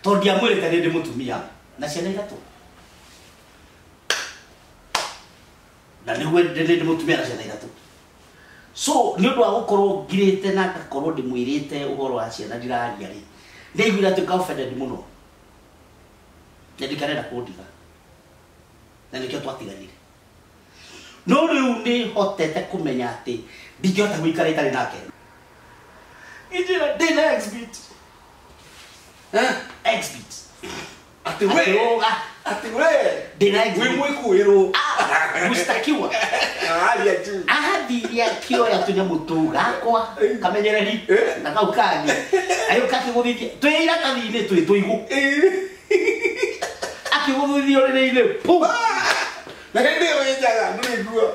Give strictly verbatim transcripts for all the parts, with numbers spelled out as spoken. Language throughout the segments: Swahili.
to dia mwere tani ndi mutumia na ciana iratu na ni we ndi ndi mutumia na ciana iratu so ni undu wa gukorwo ngirite na ngakorwo ndi mwirite uhoro wa ciana ndiraria ri ndigwira tu ka offended muno na ndikarenda kundiga na nikio twatiganire no riu ni hotete kumenya ati ndingihota guikara itari nake injira ndina exhibit eh exhibit ati we ati we ndina we exhibit mwikuirwo gustakiwa hali ya juu ahadi ya kio ya tunya mutu gakwa kamenyereri na kau kangi ayo kaki guthithia twira kathine twi tuigu akiguthithia riri-ini pu na kainde wenjaga ndurigua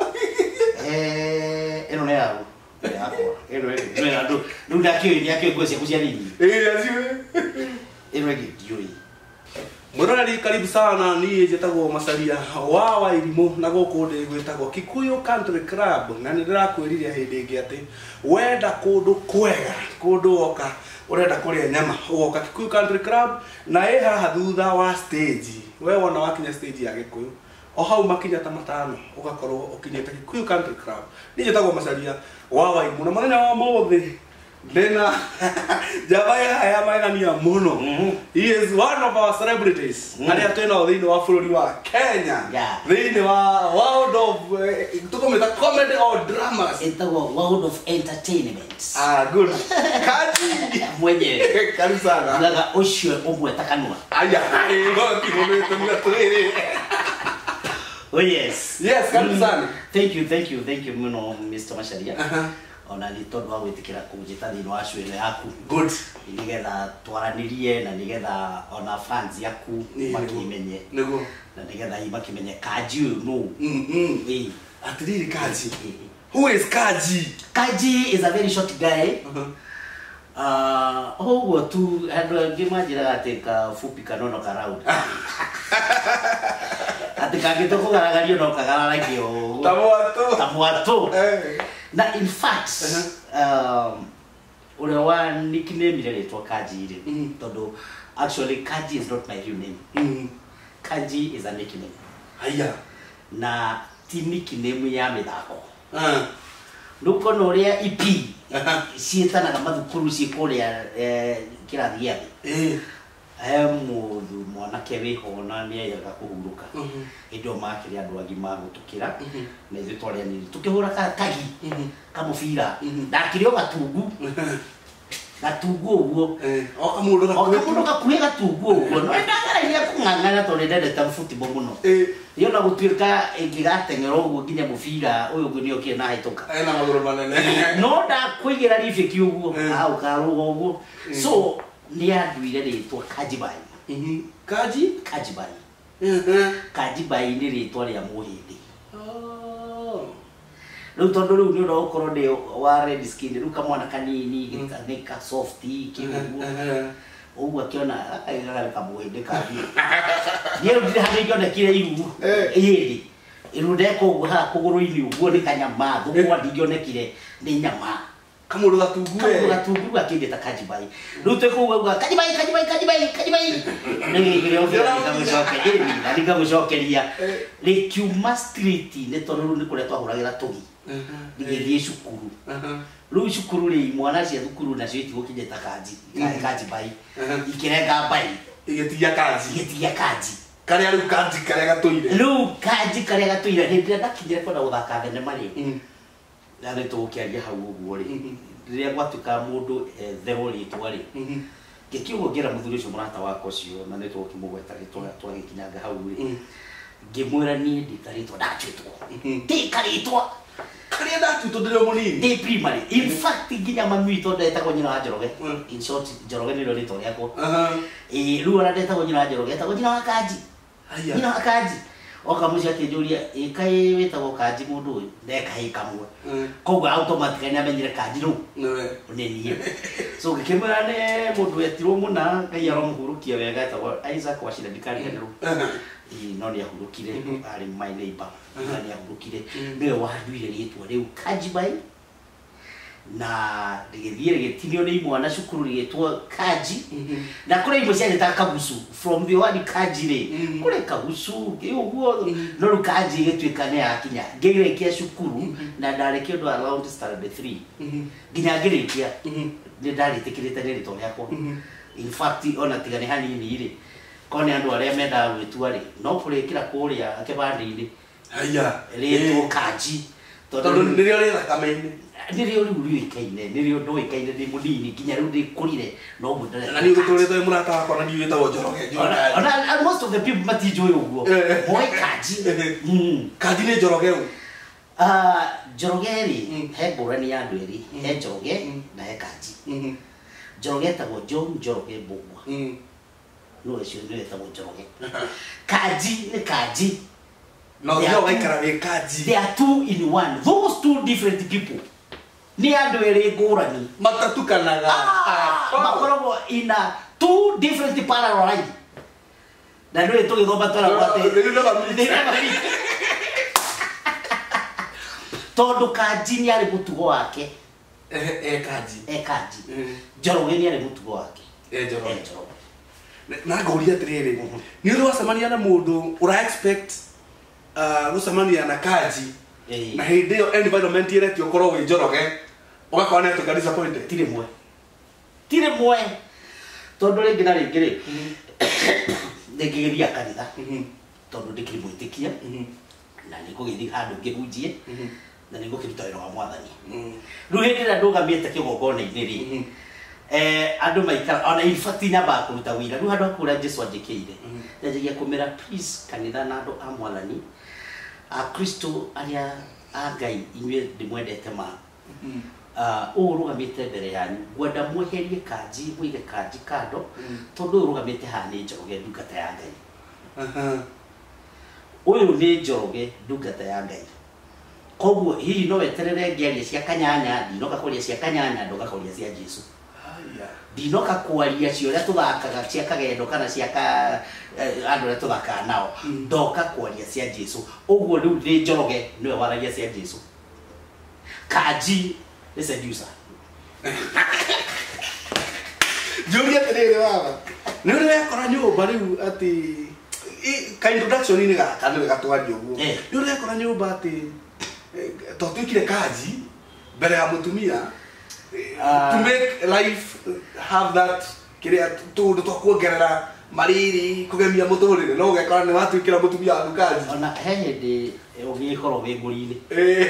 eh eno ne yao yakwa eno eno eno ndu ndu ndakio ni akio gwecia kucia nini eh aziwe eno egi dioi Murorari karibu sana ni jetagwo Macharia wa Wairimu na guku ndi gwitagwo Kikuyu Country Club na ni ndirakwiriria hindi ingi ati wenda kundu kwega kundu oka urenda kuria nyama ugoka Kikuyu Country Club na e haha thutha wa stage we wona wakinya stage ya Gikuyu o hau makinya ta matano ugakorwo ukinyete Kikuyu Country Club ni jetagwo Macharia wa Wairimu na muthenya wa muthi Dena Jabaya haya magania muno. He is one of our celebrities. Aria twina thiini wa bururi wa Kenya. Thiini wa world of tukometa comedy or dramas. etagwo world of entertainment Ah good. Kaji mwenye karibu sana. ngaga ucio umwe takanwa Aya ngo kimoneto mlatwiri. oh yes Yes, karibu sana. Thank you, thank you, thank you muno Mister Macharia. Uh-huh. Ona ni tondu wa gwitikira kunjita thini wa shule yaku. Good. Nigetha twaranirie na nigetha ona fans yaku makimenye. Nego. Na nigetha imakimenye Kaji no. Mhm. Eh. Atiriri Kaji. Who is Kaji? Kaji is a very short guy. Uh-huh. Ah, uh, oh tu ando ngimajira atika fupi kanono karaudi. Atika gitoko garagario no kagaragio. Tamuato. Tamuato. Eh. Na in fact uh-huh. um ule wa nickname ile inaitwa Kaji ile mm -hmm. Todo actually Kaji is not my real name. Mm -hmm. Kaji is a nickname. Haya. Na ti nickname ya mithako. Ah. Nuko no ria E P. Cietana kama thukuru ci kuria eh kirathi giathi. Eh. Emu mwanake wiho na ni yaga kuhuruka. Indo makiri andu agima gutukira. Na ithu twaria ni tukihura ka tagi. Kamufira. Ndakirio gatungu. Gatungu uguo. Eh. Oka mundu gakuhe. Oka mundu gakuhe gatungu uguo. No ndagararia kung'ang'ana to ndende ta football muno. Eh. Iyo na gutuika ingigatengera uguo nginya mufira uyu ngi nio kina hituka. Ena maguru manene. No ndakwigira rifiki uguo. Ah ukaruga uguo. So ni anduire ritwa Kajibai. Mhm. Kaji? Kajibai. Mhm. Kajibai ni ritwa ria muhindi. Oh. Riu tondu riu ni ndo ukorwo ndi wa red skin riu kamwana kanini gikanika soft kiuguo. Uguo akiona aigaga kamuhindi kathi. Ni rudire hande ngionekire iru. Iyindi. Irudeko uguo ha kuguru-ini uguo ni kanyama thugwa ndingionekire ni nyama. Kamundu gatungu we. Kamundu gatungu gakindeta Kajibai. Riu twikuuga Kajibai Kajibai Kajibai Kajibai. Ni ngire overa ngamucokeria. Ni ngamucokeria. Ni kiuma street ni tondu ni kuria twahuragira tugi. Ngithie cukuru. Riu cukuru ri mwana cia thukuru nacio itigukinyeta Kaji. Kajibai. Ikirenga bai. Igetia Kaji. Igetia Kaji. Karia riu Kaji karia gatuire. Riu Kaji karia gatuire hindi ndakinyire kwenda guthaka thenema ri. Na ni tukiaria hau uguo ri. Riria gwatuika mundu thero ritwa ri. Ngikiugo ngira muthuri ucio murata wakwa ucio na ni tukimugweta ritwa twagikinyanga hau ri. Ngimwira ni ndikaritwa ndachitwo. Ndikaritwa. Karia ndachitwo ndire munini. Ndi primary. In fact nginya mami witũ ndetagwo nyina wa Njoroge. In short Njoroge nĩ rĩtwa rĩakwa. Aha. Eh rĩu ona ndetagwo nyina wa Njoroge, ndetagwo nyina wa Kaji. Aya. Nyina wa Kaji. Oka mucia akĩnjũria ĩ kaĩ wĩtagwo Kaji mũndũ ũyũ? Ndeka kamwe. Koguo automatically nĩamenyire Kaji rĩu. Nĩ niĩ. So ngĩkĩmwĩra nĩ mũndũ wetirwo mũna Ngai aromũhurũkia wega etagwo Isaac Wachira ndikariganĩrwo. No nĩ ahurũkire arĩ my neighbor. Na nĩ ahurũkire. Nĩwe wanduire rĩtwa rĩu Kajibai. na rigithie rigitinio ni mwana cukuru rigitwo Kaji na kure imwe cia gita Kagusu from the word Kaji ri kure Kagusu uguo no ru Kaji gitwika ne akinya ngirekia cukuru na ndareke ndo around standard three nginya ngirikia ni ndaritikirite ni rito riakwa in fact ona tigane hanini ri kone andu aria menda gwitua ri no kurikira kuria kibandi-ini haya rito Kaji tondu nirio ri thakame-ini nirio riu riikaine nirio ndoikaine ndi munini nginya riu ndi kurire no mundare na ni guturite murata wakwa na ni witagwo Njoroge and most of the people matijui uguo boy Kaji mm Kaji ni Njoroge u ah Njoroge ri he ngurani ya andu eri he Njoroge na he Kaji Njoroge tagwo John Njoroge Mbugua no ecio ni tagwo Njoroge Kaji ni Kaji no yo gaikara we Kaji they are two in one those two different people ni andu eri ngurani matatukanaga makoragwo in a two different parallel line na ndio tugithoma twara kwate tondu Kaji ni ari mutugo wake eh eh Kaji eh Kaji Njoroge ni ari mutugo wake eh Njoroge na ngoria atiriri ni uri wacemania na mundu ura expect uh gucemania na Kaji na hindi yo environment iretio korwo wi Njoroge ugakora neto ka disappointed tire mwe tire mwe tondu ringi na ringi ri ngigeria kanitha tondu ndikiri mwitikia na niko githi handu ngihunjie na niko kiruta wira wa mwathani riu hindi na ndugamiete kigongona-ini ri eh andu maikara ona ifati nyamba kuruta wira riu handu akura Jesu anjikire njagia kumira please kanitha na andu a mwathani a Kristo aria a Ngai inywe ndimwendete ma ah urugamite mbere yanyu gwenda mweherie Kaji mwige Kaji kando tondu urugamite hane Njoroge ndungata ya Ngai aha uyu ni Njoroge ndungata ya Ngai koguo hihi no weterere ngiaria cia kanyanya ndinoka kuria cia kanyanya ndoka kuria cia Jesu haya ndinoka kuaria cio ria tuthakaga cia kagendo kana cia ka andu ria tuthakaga nao ndoka kuaria cia Jesu uguo riu ni Njoroge niwe waragia cia Jesu Kaji is seducer Julia tere baba ni uri yakora nyumba riu ati ka introduction ni ga kana gatwario uguo ni uri yakora nyumba ati to twikire Kaji mbere ya mutumia to make life have that kiria tundu twa kuongerera mariri kugemia muturire no gekora ni watwikira mutumia wa Kaji ona he hindi ugikorwo wi nguri-ini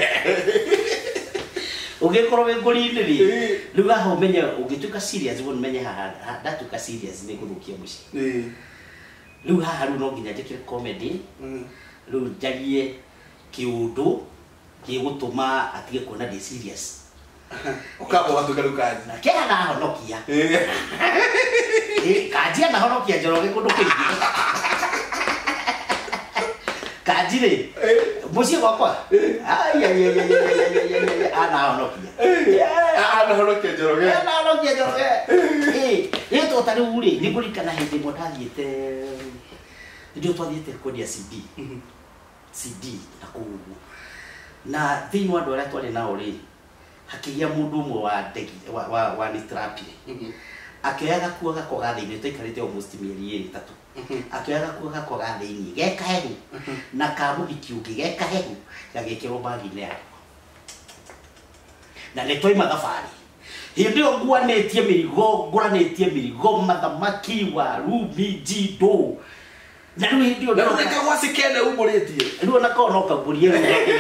ugikorwo wi nguri-ini ri riu haha umenye ungituka serious won menye haha ndatuka serious ni guthukia muci riu haha riu no nginya njikire comedy riu njagie kiundu gigutuma atige kuona ndi serious ukabo watuka Kaji na kera na honokia eh Kaji na honokia Njoroge kundu kingi Kaji ri muci gwakwa ai ai ai ai ana honokia ana honokia Njoroge ana honokia Njoroge eh yeto tari uri ni kurikana hindi mothathiete ndio twathiete kwendia C D C D na kuguo na thini wa ndwara twari nao ri hakigia mundu umwe wa ndegi wa wa, wa nitrapi akioyaga kuo gako gathiini taikarite almost mieri iri tatu akioyaga kuo gako gathiini geka hehu na kamuthi kiugi geka hehu gagikirwo bagi-ini yake na nitwaima thabari hindi yo ngwanitie mirigo nguranitie mirigo mathamaki waru minjindo na riu hindi yo ndoka gwasikene umuritie riu na kono kaburie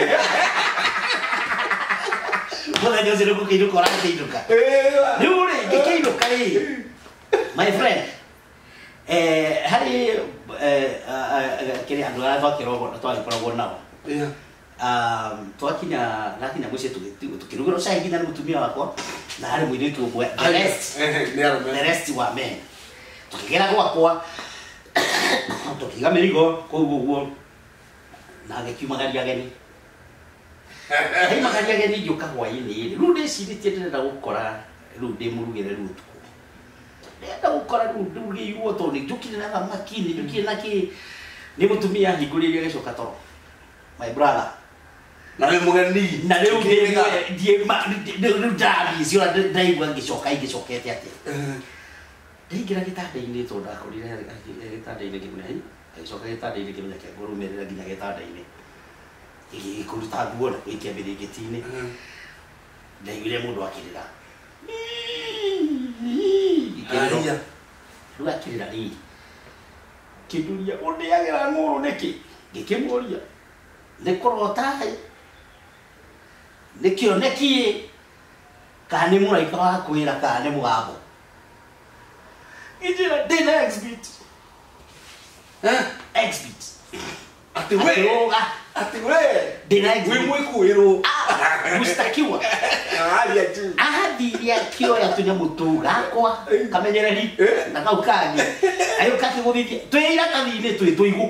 Bola ndio zile kukiruka kora kiruka. Eh. Nuri kikiruka hii. My friend. Eh hari eh kile andu ala kirogo twali kirogo nao. Yeah. Um twakinya nakinya muce tukirugiro cai kinya mutumia wakwa na hari mwiritu umwe. The rest. Eh the rest wa men. Tukigera gwakwa. Tukiga mirigo kuguo. Na gekiumagaria ageni. Hei magari ageni ngiuka hwaini riu ndiciritie ndirenda gukora riu ndi murugire riu tuku ndenda gukora riu ndugirwo to ni njukire na thamaki ni njukire na ki ni mutumia hinguririe gicoka toro my brother na rä må geni na rä u ndiä ndari cio ndaigua ngĩcoka ingĩcokete atĩa ndaingĩra gĩtanda-inĩ tondũ ndakorire gĩtanda-inĩ kĩmwe agĩcoka gĩtanda-inĩ kĩmwe kĩangũrũmĩrĩra nginya gĩtanda-inĩ gĩkũruta nguo na gũikia mĩrĩngĩti-inĩ ndaiguire mũndũ akĩrĩra rĩu akĩrĩra rĩrĩ kĩnduria ũndĩagĩra ng'ũrũ nĩkĩ ngĩkĩmũria nĩ kũrota nĩ kĩoneki kana nĩ mũraika wa kwĩra kana nĩ mũgambo injira ndĩna exhibit exhibit atĩ we atĩ we ndĩna wĩ exhibit mwĩkuĩrwo gustakiwa aria tu athire akĩoya tũnyamũ tũu gakwa kamenyereri na kau kangĩ agĩũka akĩgũthithia twĩ iratathi-inĩ twĩ tũigũ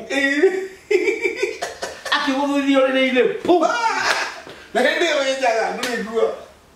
akĩgũthithia ũrĩrĩ-inĩ pum na hĩndĩ ĩyo wĩnjaga ndũrĩ nguo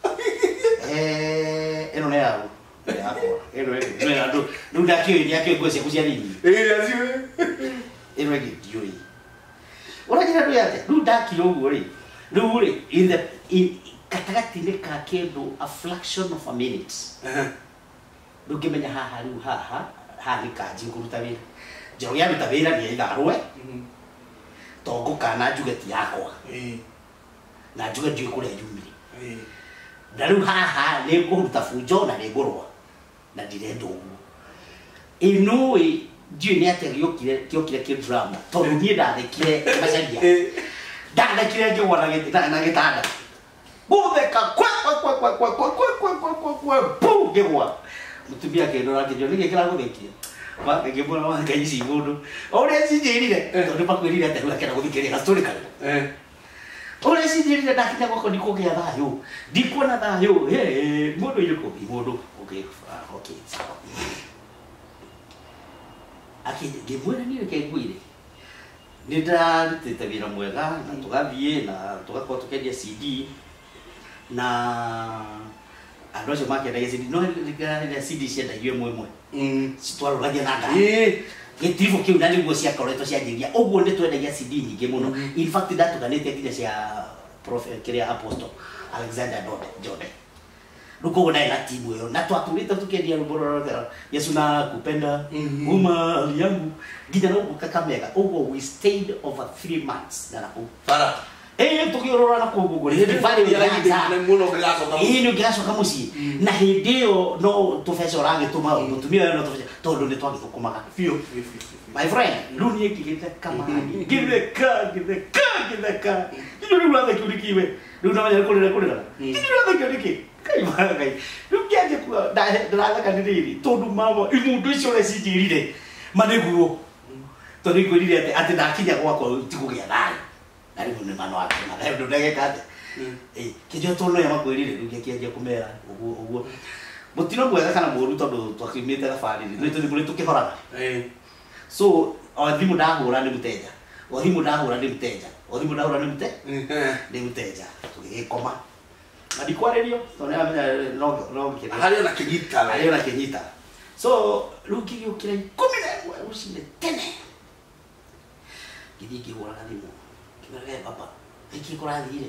ĩno nĩ yaũ yakwa ĩno ĩno ya andũ rĩu ndakĩũĩ nĩakĩũĩ nguo ciaku cia nini ĩrĩa ciwe ĩno ĩngĩ ndiũĩ ũranjĩra ndũĩ atĩa rĩu ndakire ũguo rĩ rĩu rĩ in the gatagatĩ-inĩ ka kĩndũ a fraction of a minute ndũngĩmenya haha rĩu haha haha nĩ kanji ngũruta wĩra njaũ yaruta wĩra nĩ itharwe to ngũkana njuge ti yakwa na njuge ndiũĩ kũrĩa yumire na rĩu haha nĩ ngũruta bunjo na nĩ ngũrũa na ndirenda ũguo ĩno ĩ ndiũĩ nĩ atĩa gĩokire gĩokire kĩ drama tondũ niĩ ndathekire macaria ndathekire ngĩgwa na gĩtanda gũtheka kwe kwe kwe kwe kwe kwe kwe kwe kwe kwe pum ngĩgwa mũtumia akĩndora akĩnjũa nĩkĩ kĩragũthekia ngĩmwĩra wa Ngai ici mũndũ o ũrĩa cinjĩrire tondũ makwĩrire atĩ rĩu akĩenda gũthikĩrĩria gastory kanene ũrĩa cinjĩrire ndakinya gwakwa ndikũgĩa thayũ ndikuona thayũ mũndũ irĩkũ mũndũ okay sawa ngĩmwĩra niĩ reke ngwĩre nĩ ndarutĩte wĩra mwega na tũgathiĩ na tũgakorwo tũkendia C D na andũ acio makĩendagia C D no rĩrĩa C D ciendagio ĩmwe ĩmwe citwarũragia na ngari gĩtiribũ kĩu na nĩguo ciakoretwo cianjĩria ũguo nĩ twendagia C D nyingĩ mũno in fact ndatuganĩtie nginya cia prophet kĩrĩa apostle Alexander Jode rĩu koguo naĩ na timu ĩyo na twatũrĩte tũkĩendia rwĩmbo rwa Yesu nakupenda uma hali yangu nginya na ũguo Kakamega ũguo we stayed over three months na nakũu bara eh tũkĩũrũra na kũu guo rĩrĩ bari ĩĩ nĩ ũngĩgacoka mũciĩ na hĩndĩ ĩyo no tũbeca ũragĩtũma mũtumia ũyũ no tũbeca tondũ nĩ twagĩthũkũmaga biũ my friend rĩu niĩ ngĩgĩte kamani ngĩtheka ngĩtheka ngĩtheka nginya rĩu ũrathekio nĩ kiwe rĩu namenya nĩ kũrĩra kũrĩra nginya ũrathekio nĩ kĩ Ngai Ngai rĩu ngĩanjia kuga ndĩratheka nĩ rĩrĩ tondũ mama imundu icio ũrĩa cinjĩrire ma nĩguo tondũ ikwĩrire atĩ atĩ ndakinya gwakwa tikũgĩa thayũ na rĩu nĩ mano wake na rĩu ndageka atĩ ĩ kĩnjũ tũno ya makwĩrire rĩu ngĩanjia kũmera ũguo ũguo mũtino mwega kana mũru tondũ twakiumĩte thabarĩ nĩ tũthimũ tũkĩhoraga so o thimũ ndahũra nĩ mũteja o thimũ ndahũra nĩ mũteja o thimũ ndahũra nĩ mũte nĩ mũteja tũgĩgĩkoma na ndikwarĩrio tondũ nĩamenya no no harĩ ona kĩnyita harĩ ona kĩnyita so rĩu ngĩgĩũkĩra ikũmi na ĩmwe rũcinĩ tene ngĩthiĩ ngĩhũraga thimũ ngĩmwĩra papa nĩkĩ kũrathire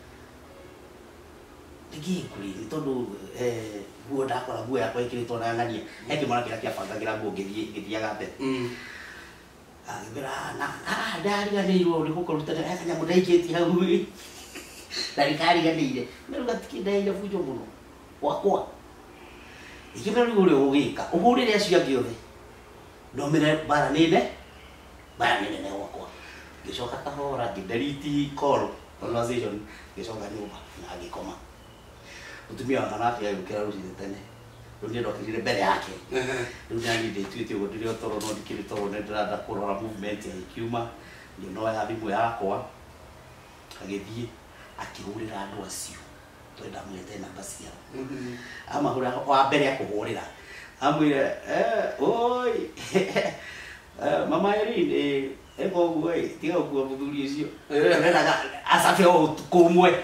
nĩkĩ kũrĩ tondũ nguo ndakora nguo yakwa ĩkĩrĩtwo na ng'ania he kĩmwana kĩrĩa kĩabangagĩra nguo ngĩthiaga mbere agĩmwĩra na ndariganĩirwo nĩ gũkũruta kanyamũ ndaikĩtie hau na nĩkariganĩire rĩu gatikĩndaire bunjo mũno gwakwa ingĩmera rĩu ũrĩa ũgĩka ũhũrĩre acio angĩ othe nomĩre mbara nĩne mbara nĩ nene gwakwa ngĩcoka kahora ngĩdelete call conversation ngĩcoka nyũmba na ngĩkoma mũtumia wa manake agĩũkĩra rũcinĩ tene rĩu niĩ ndokĩrire mbere yake rĩu nani ndĩtuĩte ũguo ndĩrĩ o toro no ndikĩrĩ toro nĩ ndĩrenda kũrora movement ya ikiuma ngĩnoya thimũ yakwa agĩthiĩ akĩhũrĩra andũ acio twenda mwete namba ciao amahũra wa mbere akũhũrĩra amwĩre oi mama Irene eka ũguo ĩ tiga gũkua mũthuri ũcio acabe o ũtukũ ũmwe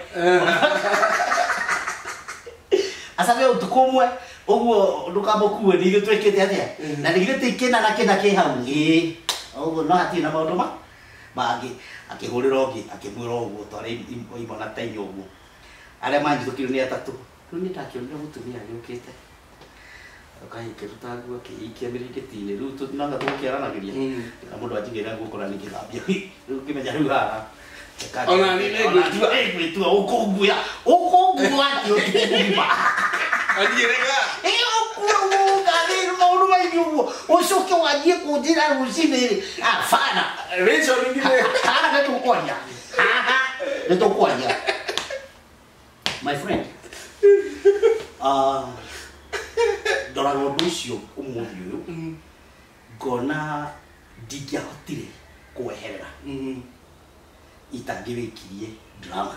acabe o ũtukũ ũmwe ũguo ndũkamũkue nĩ ithuĩ twĩkĩte atĩa na nĩ ithuĩ tũikĩna na kĩna kĩ hau ĩ ũguo no hatirĩ na maũndũ ma bangi akihurira ongi akimwira uguo twari imona tenyo uguo aria manjithukire ni atatu riu ni ndakionire mutumia ariukite akahikiruta nguo akihikia miringitini riu tunanga tukiaranagiria na mundu anjigirira gukora ni githambia riu kimenya riu haha ona ni negwitua egwitua ukunguya ukunguya ati ukunguma anjirega ukunguya ni maundu maingi uguo ucoke wanjie kunjira rucini afana reason ingine haha nitukwanya haha nitukwanya my friend uh ndoraga ũndũ ũcio ũmũthĩ ũyũ ngona ndingĩahotire kweherera itangĩrĩkirie drama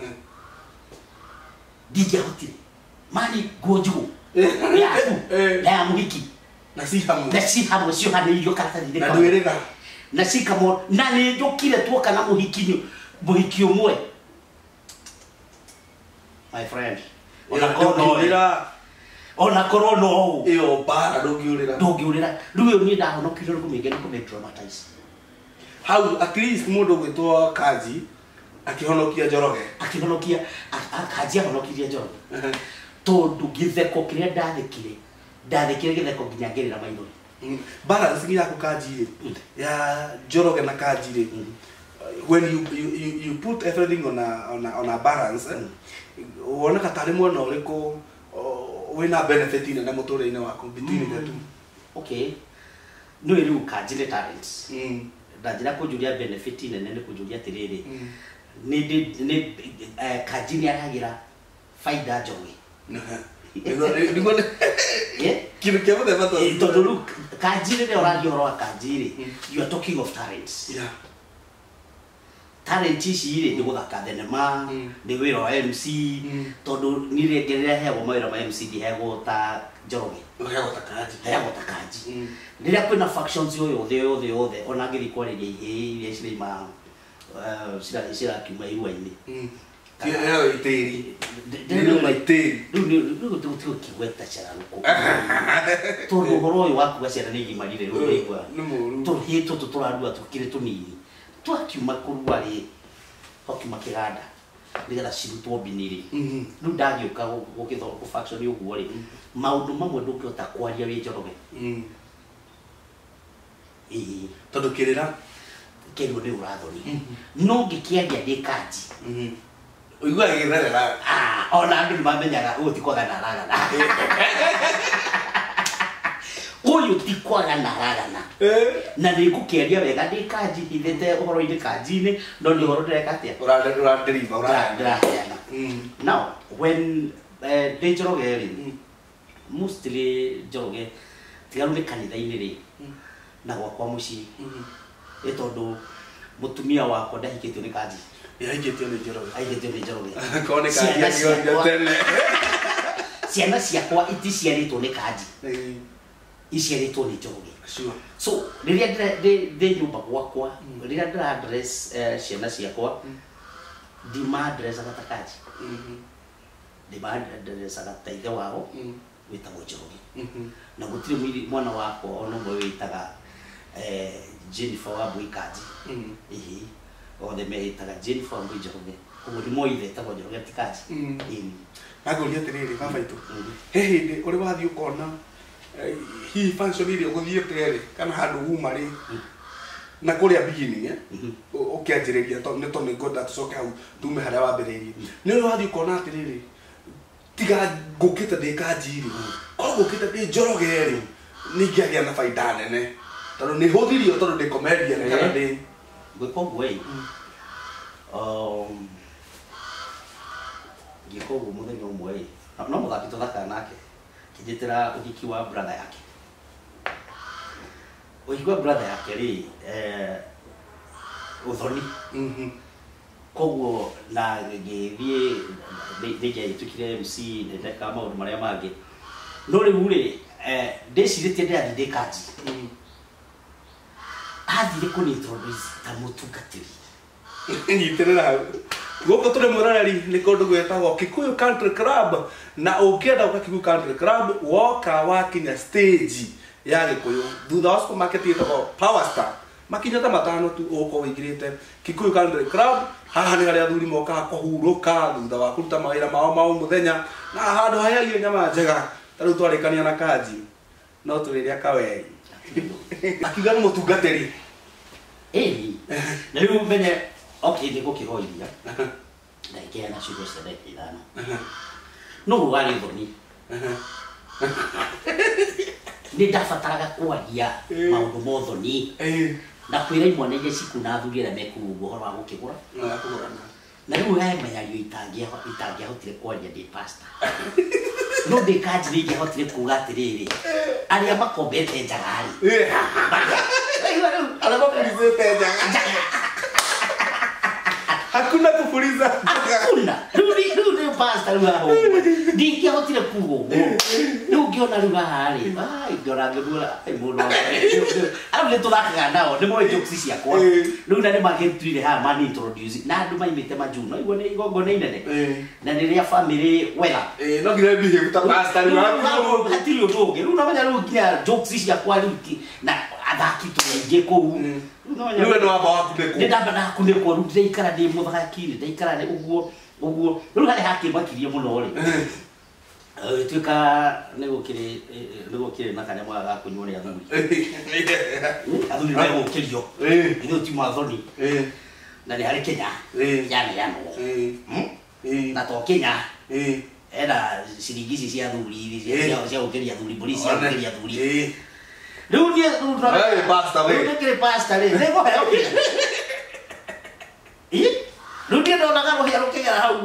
ndingĩahotire mani nguo njigũ yaku na ya mũhiki na si hamwe na si hamwe ciohanĩirio karatathi-inĩ na ndwĩrĩga na cikamwo na nĩ njũkire tuoka na mũhiki mũhiki ũmwe my friend ona korwo ona korwo no iyo bara ndũngĩũrĩra ndũngĩũrĩra rĩu ũyũ niĩ ndahonokire rĩu kũmĩngĩ nĩ kũmĩdramatize hau at least mũndũ gwĩtwo Kanji akĩhonokia Njoroge akĩhonokia Kanji ahonokirie Njoroge tondũ gĩtheko kĩrĩa ndathekire ndathekire gĩtheko nginya ngĩrĩra maithori balance yako Kanji ya Njoroge na Kanji when you, you you put everything on a on a, on a balance wona katari mwena ũrĩkũ wina benefit ina na mũtũrĩre-inĩ waku between the two okay no riu Kanji nĩ talents mm ndanjira kũnjũria benefit nene nĩ kũnjũria atĩrĩrĩ nĩ nĩ Kanji nĩ aragira faida Njoroge nĩguo kĩndũ kĩa mũthemba tondũ rĩu Kanji rĩrĩa ũraria ũhoro wa Kanji rĩ you are talking of talents yeah talent ici rĩ nĩ gũthaka thenema nĩ wĩra wa M C tondũ nĩ rĩngĩ heagwo mawĩra ma M C ndiheagwo ta Njoroge heagwo ta Kanji heagwo ta Kanji rĩrĩa kwĩna factions yothe yothe yothe ona ngĩthiĩ kwarĩria ihĩ iria ciraima cirakiuma irua-inĩ ĩyo itĩri nĩuma itĩri rĩu tũgũtigũkĩgweta cararũkũ tondũ ũhoro ũyũ wakuga ciana nĩ igimarire rĩu ũraigua tũhĩ tũtũ tũrarua tũkĩrĩ tũnini twakiuma kũrua rĩ twakiuma kĩganda nĩgetha cirutwo mbini-rĩ rĩu ndagĩũka gũgĩthoma faction ũguo rĩ maũndũ mamwe ndũngĩhota kwaria wĩ Njoroge ĩĩ tondũ kĩrĩra kĩrĩo nĩ ũrathoni no ngĩkĩaria ndĩ Kanji ũiguaga gĩtherera ona andũ nĩmamenyaga ũyũ ti kwagana aragana ũyũ ti kwagana aragana na nĩ ngũkĩaria wega ndĩ Kanji hithĩte ũhoro-inĩ Kanji-inĩ no nĩ ũhoro ndĩreka atĩa ũraderiva ndĩraheana now when ndĩ Njoroge rĩ mostly Njoroge tiga rĩu nĩ kanitha-inĩ rĩ na gwakwa mũciĩ ĩ tondũ mũtumia wakwa ndahikĩtio nĩ Kanji ahikĩtio nĩ Njoroge ahikĩtio nĩ Njoroge korwo nĩ Kanji angĩoria tene ciana ciakwa iticiarĩtwo nĩ Kanji iciarĩtwo nĩ Njoroge so rĩrĩa ndĩ nyũmba gwakwa rĩrĩa ndĩra address ciana ciakwa ndima addressaga ta Kanji ndima addressaga ta ithe wao wĩtagwo Njoroge na gũtirĩ mwana wakwa ona ũmwe wĩtaga Jennifer Wambui Kanji ĩhĩ othe mehĩtaga Jennifer Wambui Njoroge koguo nĩ moithe etagwo Njoroge ti Kanji ngũria atĩrĩrĩ baba itũ he hĩndĩ ũrĩ wathiĩ ũkona hihi function iria ũgũthiĩte rĩ kana handũ uma rĩ na kũrĩa beginning ũkĩanjĩrĩria nĩ tondũ nĩngwenda tũcoke hau tume harĩa wambĩrĩirie nĩ ũrĩ wathiĩ ũkona atĩrĩrĩ tiga ngũkĩte ndĩ Kanji rĩ korwo ngũkĩte ndĩ Njoroge rĩ nĩingĩagĩa na baida nene tondũ nĩ hũthirio tondũ ndĩ comedian kana ndĩ gwĩka ũguo ĩ ngĩka ũguo mũthenya ũmwe ĩ no mũthaki tũthakaga nake kĩnjĩtĩra ũhiki wa brother yake ũhiki wa brother yake rĩ ũthoni koguo na ngĩthiĩ ndĩngĩahĩtũkire M C ndeka maũndũ marĩa mangĩ no rĩu rĩ ndĩcirĩtie ndĩrathiĩ ndĩ Kanji athire kũnintroduce ta mũtungatĩri nyitĩrĩra hau gũkũ tũrĩ mũroreri nĩ kũndũ gwĩtagwo Kikuyu Country Club na ũngĩenda gũka Kikuyu Country Club woka wakinya stage ya Gĩkũyũ thutha wa supermarket ĩtagwo Power Star makinya ta matano tu uko wigirite Kikuyu Country Club haha ni haria athuri mokaga kuhuruka thutha wa kuruta mawira mao mao muthenya na handu hayagio nyama njega tariu twarikania na Kanji no turiria kaweri akiuga ni mutungatiri eh na riu menye okay ndiko kihoiria ndaikia na ciugo cia ndaikia ithano no rwari thoni nĩ ndabataraga kwaria maũndũ mothoni na kwĩra imwana iria cikuna athuri arĩa mekũrũngwo ũhoro wa gũkĩgũra na rĩu he menyario itangĩahotire kwaria ndĩ pastor no ndĩ Kanji nĩ ingĩahotire kuuga atĩrĩrĩ arĩa makombete njagarĩ arĩa mapulizĩte njaga hakuna kupuliza hakuna rĩu nĩ pastor rĩu haha ndingĩahotire kuuga ũguo rĩu ngĩona rĩu haha rĩ ngĩona ngĩmwĩra mũndũ arau nĩ tũthakaga nao nĩ moĩ jokes ciakwa rĩu na nĩ magĩtuire haha mani introduce na andũ maimĩte Majuno igua nĩ igongona inene na nĩ rĩa family wega no nginya behave ta pastor hatirĩ ũndũ ũngĩ rĩu namenya rĩu nginya jokes ciakwa rĩu na athaki tũingĩ kũu rĩu nĩ wamba wakunĩkwo nĩ ndamba nakunĩkwo rĩu ndaikara ndĩ mũthaki ndaikara nĩ ũguo ũguo rĩu harĩ hakĩmakirie mũno rĩ tuĩka nĩ gũkĩrĩ nĩ gũkĩrĩ na kanyamũ ga kũnyuo nĩ athuri athuri nĩ gũkĩrio ithuĩ ti mathoni na nĩ harĩ Kenya yaneanwo na to Kenya ena ciringi ici cia athuri cia gũkĩria athuri mbũri cia gũkĩria athuri rĩu niĩ rĩu pastor we nĩ kĩrĩ pastor rĩ nĩ kũheo Kenya rĩu niĩ ndonaga rũhĩa rũkĩgera hau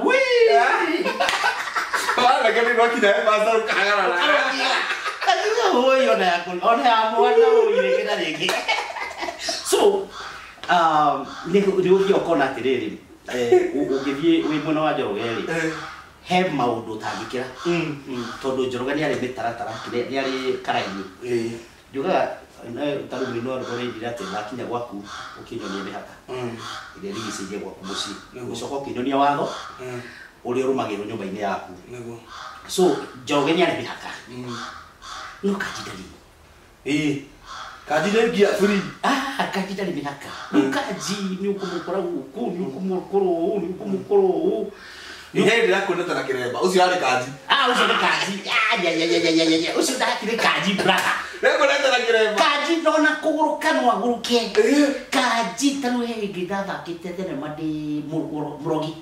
wala kani wakinya pastor kahagarara kajuga huyo na yakul ona ya mwana huyo kida rĩngĩ so um nĩ ũthiĩ ũkona atĩrĩrĩ ũngĩthiĩ wĩ mwena wa Njoroge rĩ he maũndũ ũtangĩkĩra tondũ Njoroge nĩ arĩ mĩtaratara nĩ arĩ karaini njugaga tarĩu no rũrĩrĩ atĩ ndakinya gwaku ũkĩnyonia mĩhaka ĩrĩa rigicĩirie gwaku mũciĩ ũcoka ũkĩnyonia watho ũrĩa ũrũmagĩrĩrwo nyũmba-inĩ yaku so Njoroge nĩ arĩ mĩhaka no Kanji ndarĩ ĩĩ Kanji nĩ ngia free ah Kanji ndarĩ mĩhaka no Kanji nĩ ũkũmũkora gũkũ nĩ ũkũmũkora ũũ nĩ ũkũmũkora ũũ nĩ hĩndĩ ya kuoneta na kĩremba ũcio arĩ Kanji ah ũcio nĩ Kanji ya ya ya ya ya ũcio ndakĩrĩ Kanji brother nĩ kuoneta na kĩremba Kanji ndona kũgũrũka no agũrũke Kanji tarĩu he hĩndĩ ndathakĩte thenema ndĩ mũrogi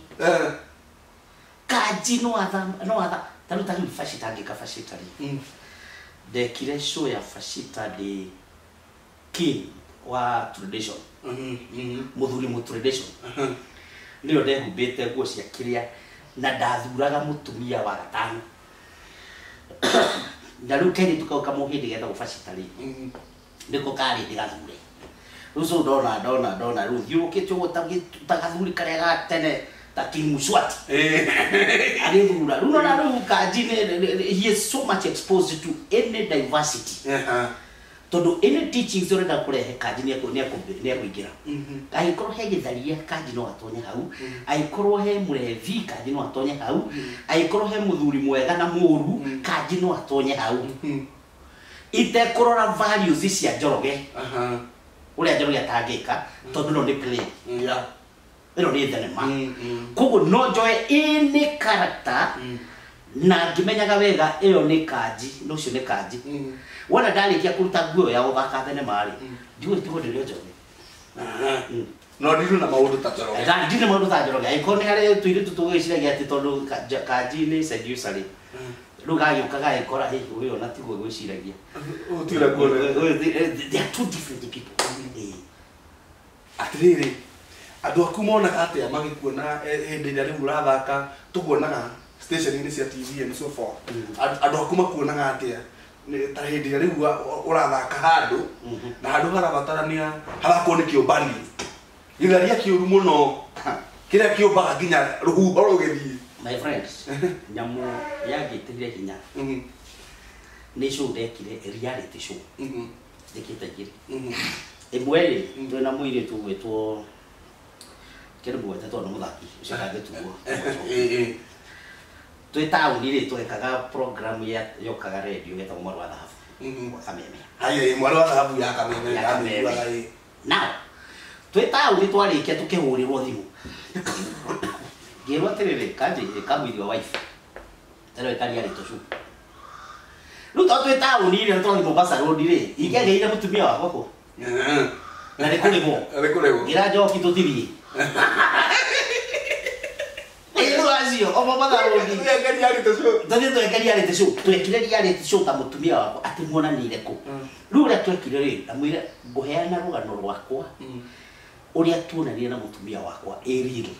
Kanji no atha no atha tarĩu tarĩu Fashita angĩka Fashita rĩ ndekire show ya Fashita ndĩ king wa tradition mũthuri mu tradition nĩyo ndehumbĩte nguo cia kĩrĩa na ndathuraga mũtumia wa gatano na rĩu Kenya tukauka mũhĩndĩ getha gũbacita rĩ nĩko karĩ ndĩgathure rĩu so ndona ndona ndona rĩu thiũrũkĩte ũguo ta gathuri karĩa ga tene ta King Muswati arĩthura rĩu nona rĩu Kanji he is so much exposed to any diversity tondũ any teachings ũrenda kũrehe Kanji nĩ ekũingĩra angĩkorwo he gĩtharia Kanji no atonye hau angĩkorwo he mũrevi Kanji no atonye hau angĩkorwo he mũthuri mwega na mũũru Kanji no atonye hau itekũrora values cia Njoroge ũrĩa Njoroge atangĩka tondũ no nĩ play ĩno nĩ thenema koguo no njoe any character na ngĩmenyaga wega ĩyo nĩ Kanji no ũcio nĩ Kanji wona ndarĩkia kũruta nguo ya gũthaka thenema rĩ ndiũĩ tigo ndĩrĩ Njoroge no ndirĩ na maũndũ ta Njoroge ndirĩ na maũndũ ta Njoroge angĩkorwo nĩ harĩ tũirĩtu tũgĩciragia atĩ tondũ Kanji nĩ seducer rĩ rĩu gagĩũka gagĩkora ũyũ ona tiguo gwĩciragia they are two different people atĩrĩrĩ andũ aku monaga atĩa magĩkuona hĩndĩ ĩrĩa rĩu ũrathaka tũkuonaga station-inĩ cia T V and so forth andũ aku makuonaga atĩa ta hĩndĩ ĩrĩa rĩu ũrathaka handũ na handũ harabatarania harakorwo nĩ kĩũmbani gĩtharia kĩũru mũno kĩrĩa kĩũmbaga nginya rũhuho rũgĩthiĩ my friends nyamũ yangĩtĩire hinya nĩ show ndekire reality show ndĩkĩte igĩrĩ ĩmwe rĩ twĩna mũirĩtu ũgwĩtwo kĩrĩ mwete tondũ mũthaki ũcio kangĩtuo twĩ taũni rĩ twekaga program yokaga radio getagwo Mwarĩ wa Thahabu wa Kameme haya Mwarĩ wa Thahabu ya Kameme now tweta uri twarikia tukihurirwo thimu ngirwa tirire kaje kamwiri wa wife tero ikari ari toshu nu to tweta uri ri to Mombasa road ri igegeire mutumia wako ko na rekurego rekurego gira joki tutiri ero azio o Mombasa road ikari ari toshu tani to ikari ari toshu twekire ari toshu ta mutumia wako ati muona ni reko rure twekire ri amwire nguheana rugano rwakwa uria tuonania na mutumia wakwa erire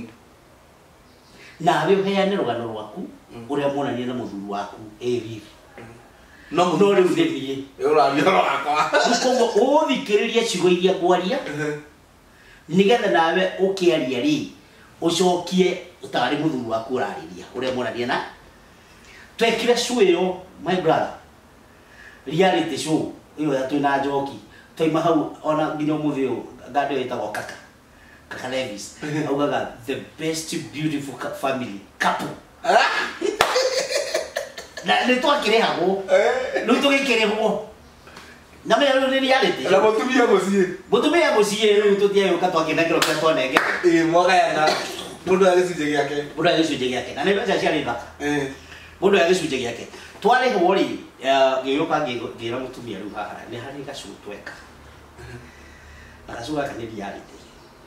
nawe uheane rugano rwaku uria muonania na muthuri waku erire no no riu thithie uraria rwakwa ukongo uthikiriria ciugo iria ngwaria nigetha nawe ukiaria ri ucokie utari muthuri waku urariria uria muonania na twekire show iyo my brother reality show iyo ya twina njoki toima hau ona nginya muthio gado itagwo kaka kaka Levis augaga the best beautiful family couple na ni twakirehagwo no tugikirehwo na me ni reality na mutumia mucie mutumia mucie riu tutie uka twakinagiro kwa twanenge eh mwagana mundu agicunje giake mundu agicunje giake na ni beca ciari thaka eh mundu agicunje giake twarehwo ri ngiyuka ngira mutumia riu haha ni hari gacu tweka Arasuka kani reality.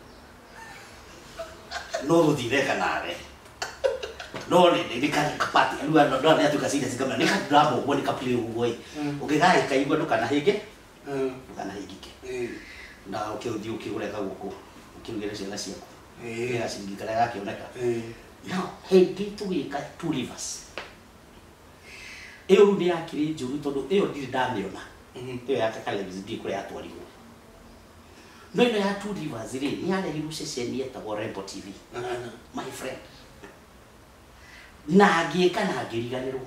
No rudireka nawe. No ni ni kani kapati. Alua ndo ndo atu kasida sikama ni kani drama uboni kapili uboi. Ukigai kaigwa ndo kana hige. Mm. Kana higike. Eh. Na ukiuthi ukigureka guku. Ukirugera ciana ciaku. Eh. Ya singikara yake oneka. Eh. Now, hey gitu wika two rivers. Eyo ndi yakiri njuru tondu eyo ndi ndamiona. Mhm. Eyo yakaka levizi kure atwariwo. No ino ya two rivers ri ni ale hiru ceceni etagwo Rembo T V. Uh -huh. My friend. Na gieka na ngiriganirwo.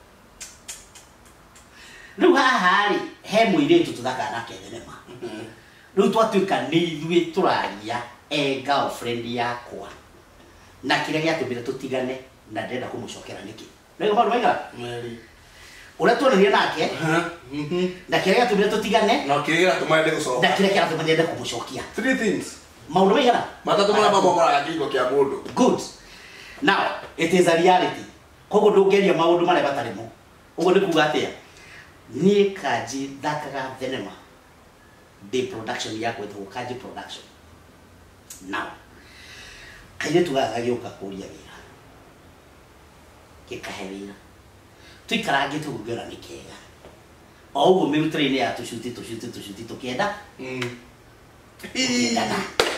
Riu haha ri he muiretu tuthaka nake thenema. Riu twatuika ni ithuĩ turaria e girlfriend yakwa. Na kire giatumire tutigane na ndenda kumucokera niki. Nĩguo maũndũ maigana? Meri. Ura tuonania nake na kire giatumire tutigane na kire giatumire gucoka na kire giatumire kumucokia three things maundu maigana matatu mara baba mara kigo kia mundu good now it is a reality kogo ndungeria maundu mara batarimo ugo ni kuga atia ni kaji thakaga thenema the production yako ito kaji production now kaire tugaga gioka kuria wira kikahewira tuikarange tugugera nikega o ugo mirutire ni atu shuti tu shuti tu shuti tukienda mm ndana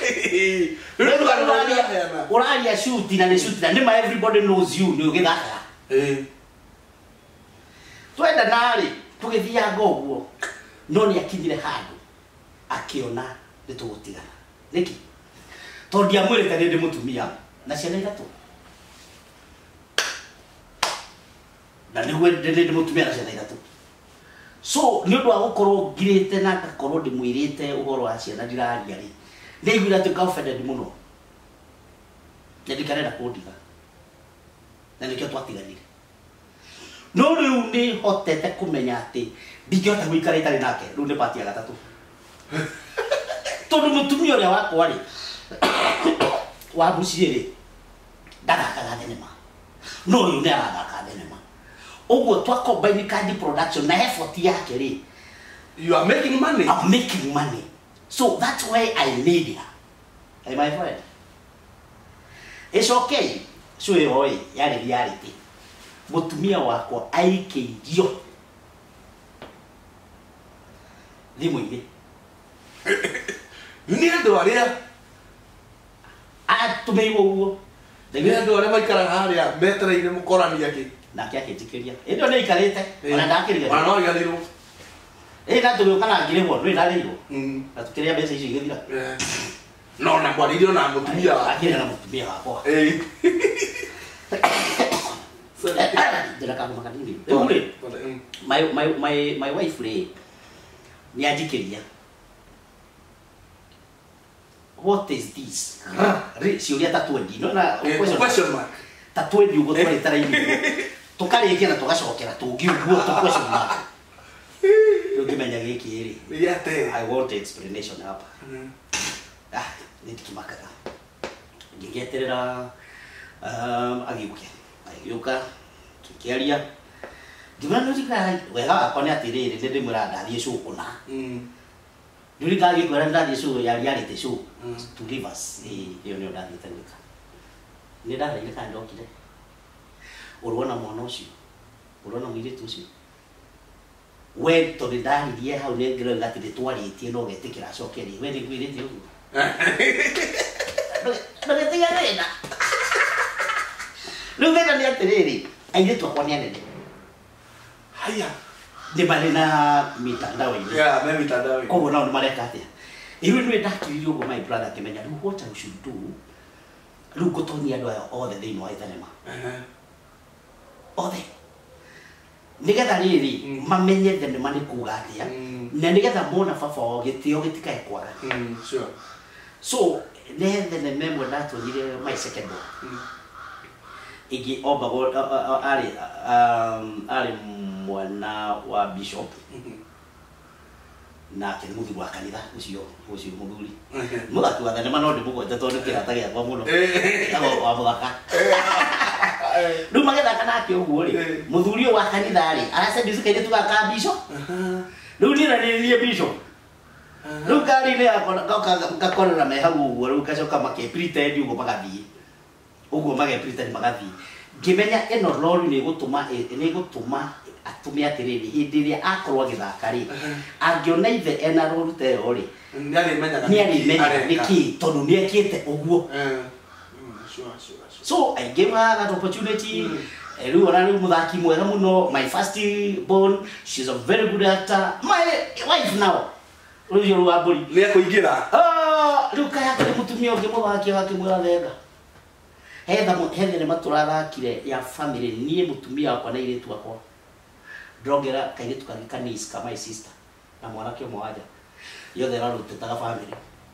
uraria shuti na ni shuti na nima everybody knows you ni ugithaka eh twenda nari tugithia ngoguo no ni akinyire handu akiona nitugutigana niki tondia mwire tani ndi mutumia na ciana ithatu na ni gwe ndi mutumia na ciana ithatu so ni undu wa gukorwo ngirite na ngakorwo ndi mwirite uhoro wa ciana ndiraria ri ni igwira tu ka offended muno na ndikarenda kundiga na nikio twatiganire no riu ni hotete kumenya ati ndingihota guikara itari nake riu ni pati ya gatatu tondu mutumia uria wakwa ri wa bucie ri ndagathakaga thenema no riu ni arathaka thenema ugo twa combine kandi production na effort yake ri you are making money I'm making money so that's why I need her hey my friend it's okay so oi yari reality mutumia wako aikeirio thimu-ini ni andu aria atumeirwo uguo ni andu aria maikaraga haria metereire mukorania ki nake akitikiria indio ni ikarite ona ndakiriga ona no iganirwo eh na tuwe kana ngirwo no irarirwo na tukiria mbeca icio igithira no na kwaririo na mutumia akira na mutumia wako eh ndira kama makadini ule my my my my wife le ni ajikiria what is this ri si uria tatuendi no na question mark tatuendi ugo twari taraini tukarikia na tugacokera tungi uguo tu question mark ukimenya giki ri yate I want explanation hapa ah nitikimakaga ngigeterera um agiuke agiuka kikiaria ndimana ndika wega akone atiriri ndindi muranda thie cukuna mm nduri ngagi kwera ndathie cu ya reality show to give us iyo ni ndathie tandika ni ndathie kana ndokire urona mwana ucio urona mwire tucio we to ndaririe hau ne ngiro ngati nditwaritie no getikira cokeri we ni gwirite uguo ndagetiga wena rugenda ni atiriri aire twakwa ni anene haya ni bali na mitandao ile yeah me mitandao kwa bona ni mareka atia iwe ni ndakiririe uguo my brother kimenya ru what I should do ru gotonia ndo all the day no aithanema othe nigetha riri mamenye thenema ni kuga atia na nigetha mona baba o gitio gitikae kwaga mm sure so ne thenema imwe ndatonyire my second book igi obago ari um ari mwana wa bishop na ke muthi wa kanitha ucio ucio muthuri muthatu wa thenema no ndimugwete tondu kirata gia kwa muno abo wa muthaka ndu magetha nake uguo ri muthuri wa kanitha ri aracedi cikaire tugaka bishop ndu ni na ni bishop ndu kari ni akona gakorera me hau uguo ru kacoka make pretend uguo magathie uguo mage pretend magathie ngimenya eno role ni gutuma ni gutuma atumia atiriri hindi ria akorwa githaka ri angiona ithe ena role te ori ni ari menya ni ari menya niki tondu ni ekite uguo sure sure so I gave her that opportunity riu ona riu muthaki mwega muno my first born she's a very good actor my wife now riu ru aburi ni akuingira ah riu kaya kare mutumia ungi muthaki wake mwega thega hetha hethe ne maturathakire ya family nie mutumia wakwa na iretu akwa ndrogera kairetu kanikanis kama my sister na mwanake mwaja yothe rarutetaga family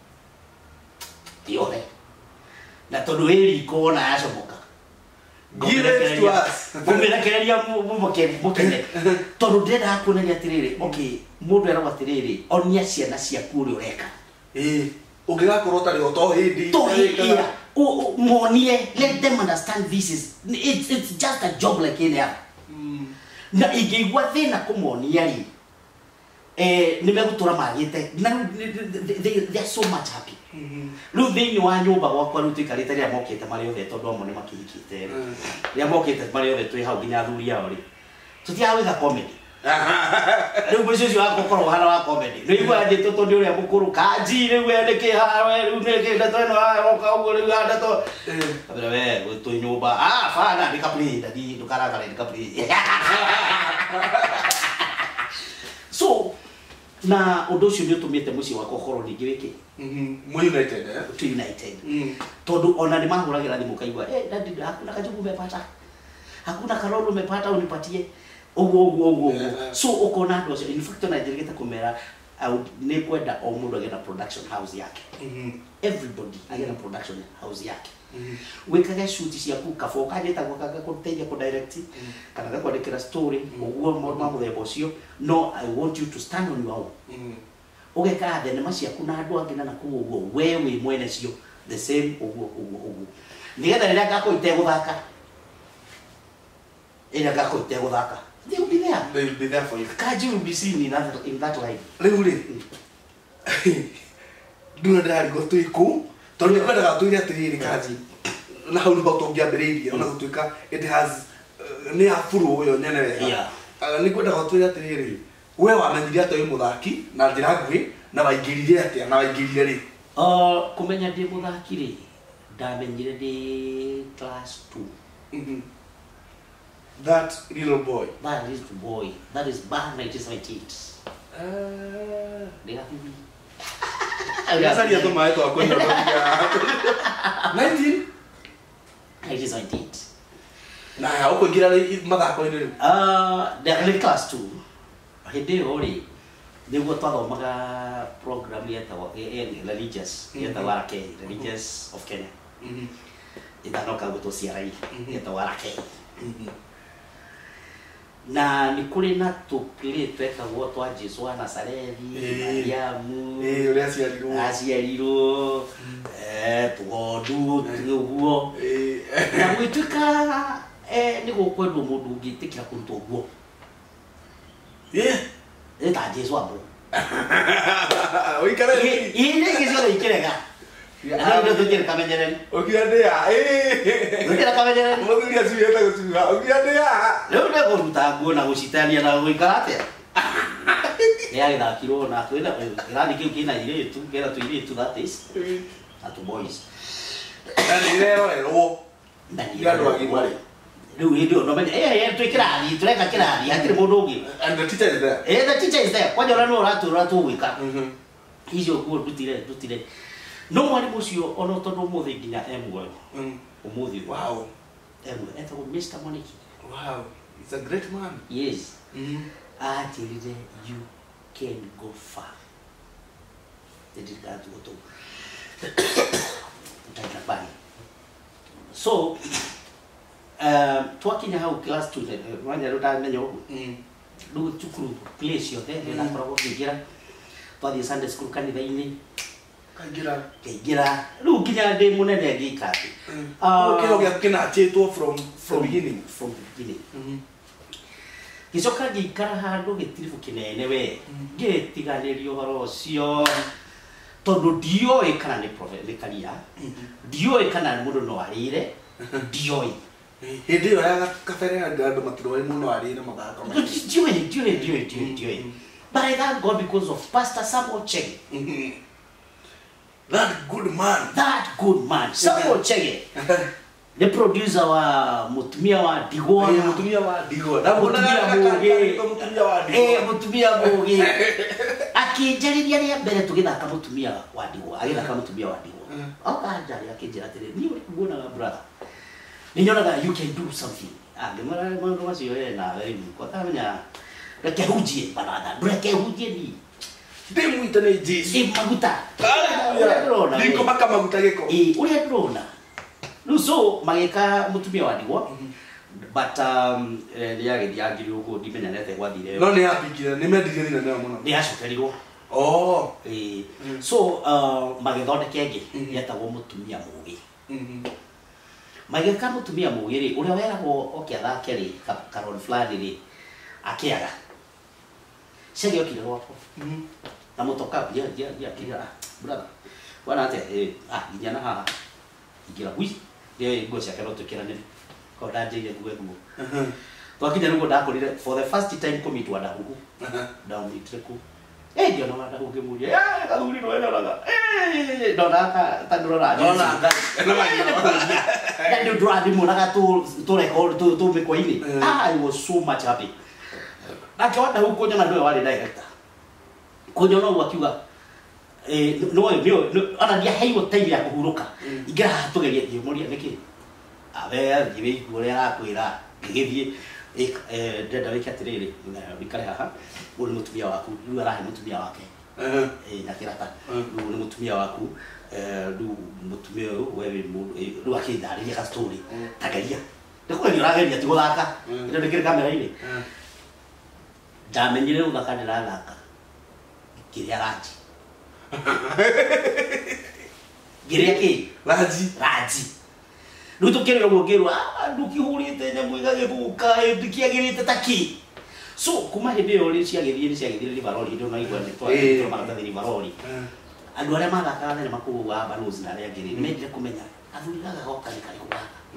yothe na tondu eri kona acomoka give to us mumira kereria mumoke mukene tondu ndenda hakuneria atiriri okay mundu era atiriri onia ciana ciaku uri ureka eh ungigakorwo tari oto hindi to here monie let them understand this is it's, it's just a job like any other na igigwa thina kumonia ri eh nimegutura magite na they, they are so much happy riu thiini wa nyumba gwakwa riu tuikarite ria mokite mari othe tondu amwe ni makihikite ria mokite mari othe twi hau nginya athuri ao ri tutiawitha comedy riu mwicio cio wakorwo hana wa comedy riu wanjite tondu uria mukuru kanji riu endeke ha riu neke ndato ino oka uguo riu ndato abira we gwitu nyumba ah fana ndikapli ndadi ndukaragara ndikapli so na undu ucio ni utumite muci wakwa ukorwo ningi wiki mhm mu united eh to united tondu ona ni mahuragira thimu kaigwa eh dadi hakuna kajugu umepata hakuna karolo umepata unipatie uguo uguo uguo so ukona ndo in fact na dirigeta kumera ni kwenda o mundu agena production house yake everybody agena production house yake wikaga shoot ciaku kafoka njeta gwakaga kuteithia ku direct kana ga kwandikira story uguo maundu ma ucio no I want you to stand on your own ugeka thenema ciaku na andu angĩ na kuo uguo we wi mwene cio the same uguo uguo uguo nigetha rĩrĩa ngakoite guthaka ĩrĩa ngakoite guthaka they will be there they will be there for you Kaji will be seen in that in that light rĩu rĩ nduna ndari gotuiku tondu kwendaga tuire atiriri Kaji na hau niho tungiambĩrĩirie ona gũtuĩka it has ni afuru uyo nyene wega ni kwendaga tuire atiriri we wamenyire atĩ uyu muthaki na njĩra nguhĩ na waingĩrire atĩa na waingĩrire rĩ uh kumenya ndi muthaki ri ndamenyire ndi class two that little boy that little boy that is back nineteen seventy-eight uh they have me Yasaria to mae to akwenda nineteen seventy-eight na ya ukoingira mathako-inĩ rĩu uh the class two hindi ori niguo twathomaga program yetagwo religious yetagwo R K religious of Kenya ithanoka gutwo C R I yetagwo R K na nĩ kũrĩ na tũkĩrĩ twetagwo twa Jesũ wa Nazarethi, Mariamu, eh ũrĩa aciarirwo aciarirwo eh tũgondu ũguo na gwĩtuĩka nĩ gũkwendwo mũndũ ũngĩtĩkĩra kũrutwo ũguo ĩ ta Jesũ ambo ũikare ine gĩciothe ikĩrega na ndio tũkĩrĩ kamenyereri ũkĩandĩa ĩ ũkĩrĩ kamenyereri mũthuri aciũrĩte gũcuha ũkĩandĩa rĩu nĩ kũruta nguo na gũcitania na gũikara atĩa nĩ agĩthakirwo na twĩna kĩrathi kĩu kĩna airĩtu kĩra tũirĩtu that is na tũ boys na nĩ irerorerwo na nĩ andũ agima rĩu hĩndĩ ĩyo no menye eh twĩ kĩrathi tũreka kĩrathi hatirĩ mũndũ ũngĩ and the teacher is there eh the teacher is there kwanja ũrĩa nĩ ũratũra tũgwĩka icio nguo ndutire ndutire no mwarimũ ũcio ona tondũ ũmũthĩ nginya emwe ũmũthĩ wow emwe etagwo Mister Moniki wow he's a great man yes atĩrire you can go far ndĩrikatu gũtũ ndakabani so um twakinya hau class two wanya rũtamenya ũguo rĩu cukuru place yothe nĩ nakoragwo ngĩingĩra twathiĩ Sunday school kanitha-inĩ kaingĩra kaingĩra rĩu nginya ndĩ mũnene ngĩikati kĩo gĩa kĩnanjĩtwo from from beginning from beginning gĩcoka ngĩikara handũ gĩtiribũ kĩnene we ngĩtiganĩrio ũhoro ũcio tondũ ndioĩ kana nĩ prophet karia ndioĩ kana mũndũ no arĩre ndioĩ hĩndĩ ĩyo ya kabere andũ matiroĩ mũno arĩre mathako ndioĩ ndioĩ ndioĩ ndioĩ but I thank God because of Pastor Samuel Chege that good man that good man Samuel Chege the producer wa mutumia wa Digwa eh mutumia wa Digwa na mutumia mũgĩ mutumia wa Digwa eh mutumia mũgĩ akĩnjarĩria rĩa mbere tũgĩthaka mutumia wa Digwa agĩthaka mutumia wa Digwa akanjarĩria akĩnjĩra atĩrĩ niĩ nguonaga brother nĩnyonaga you can do something angĩmara maũndũ macio eh na very good kwamenya reke hujie barada reke hujie ni ndĩmwĩte nĩ Jesũ ĩ maguta haleluya ndiko maka maguta gĩko ĩ ũrĩa ndĩrona rĩu so magĩka mutumia wa Digwa but um nĩ agĩthiĩ angĩrĩ ũguo ndimenyanete gwathire no nĩ apikire nĩ mendirie thina nĩyo mũno nĩ acokerirwo oh ĩ so magĩthondeka ĩngĩ yetagwo mutumia mũgĩ magĩka mutumia mũgĩ rĩ ũrĩa weragwo oke athake rĩ karori fulani rĩ akĩaga Chege okire gwakwa na mũtoka ya ya ya kira brother wana atĩa eh ah nginya haha ingira hui ndio nguo ciake no tũkĩranĩre ko ndanjĩire nguo nguo twakinya nĩguo ndakorire for the first time kũmitwa ndahugu ndaumĩtire ku eh ndio no ndahugu ngĩmũria eh kathuri no endaga eh ndo ndaka tandũrora no na na ndio ndũrathi mũnaga tu tu record tu tu mĩkwa-inĩ ah I was so much happy akĩwanda huko nyona ndio wale director kunyona ũguo akiuga eh no no ana dia heiwo time ya kũhurũka ingĩra tũgerie ngĩmũria nĩkĩ abe ngibe ũrĩa arakwĩra ngĩgĩthiĩ eh ndenda wĩke atĩrĩrĩ wĩkare haha ũrĩ mũtumia waku rĩu arahe mũtumia wake eh na kĩrata rĩu nĩ mũtumia waku eh rĩu mũtumia ũyũ wewe rĩu akĩndarĩria ka story tagaria ndĩkũge nĩ ũrageria ti gũthaka ndio ndĩkĩrĩ kamera-inĩ ndamenyire gũthaka ndĩrathaka kĩrĩa ranji kĩrĩa kĩ ranji ranji rĩu tũkĩrĩrwo mũngĩrwo ndũkĩhũrĩte nyamũ igagĩthũka ndĩkĩagĩrĩte ta kĩ so kuma hĩndĩ ĩyo rĩ ciagĩthiĩ nĩ ciagĩthiĩ rivaroli ndio naigua nĩ twathiĩ maratathi rivaroli andũ arĩa mathakaga thenema kũu wa Barozi na arĩa angĩ nĩ mendire kũmenya athuri gaka goka nĩ karĩkũ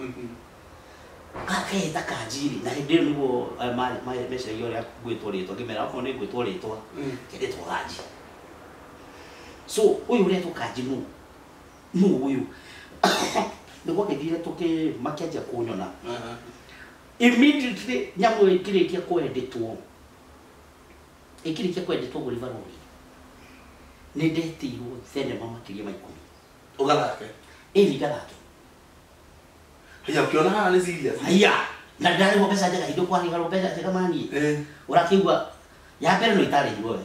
gaka gakehĩta kanjiri na hĩndĩ ĩyo nĩguo meciragia ũrĩa gwĩtwo rĩtwa ngĩmera okorwo nĩ gwĩtwo rĩtwa kendĩtwo kanji so ũyũ ũretwo kanji nũ nũ ũyũ nĩguo gĩthire tũkĩ makĩanjia kũnyona immediately nyamũ ĩkĩrĩkia kwendetwo ĩkĩrĩkia kwendetwo gũrĩ Barori nĩ ndetirwo thenema makĩria ma ikũmi ũgathake ĩni ngathake haya ukiona haha nĩ serious haya na ndarĩho mbeca njega indo kwari harwo mbeca njega mani ũrakĩigua ya mbere no itarĩ igwo wega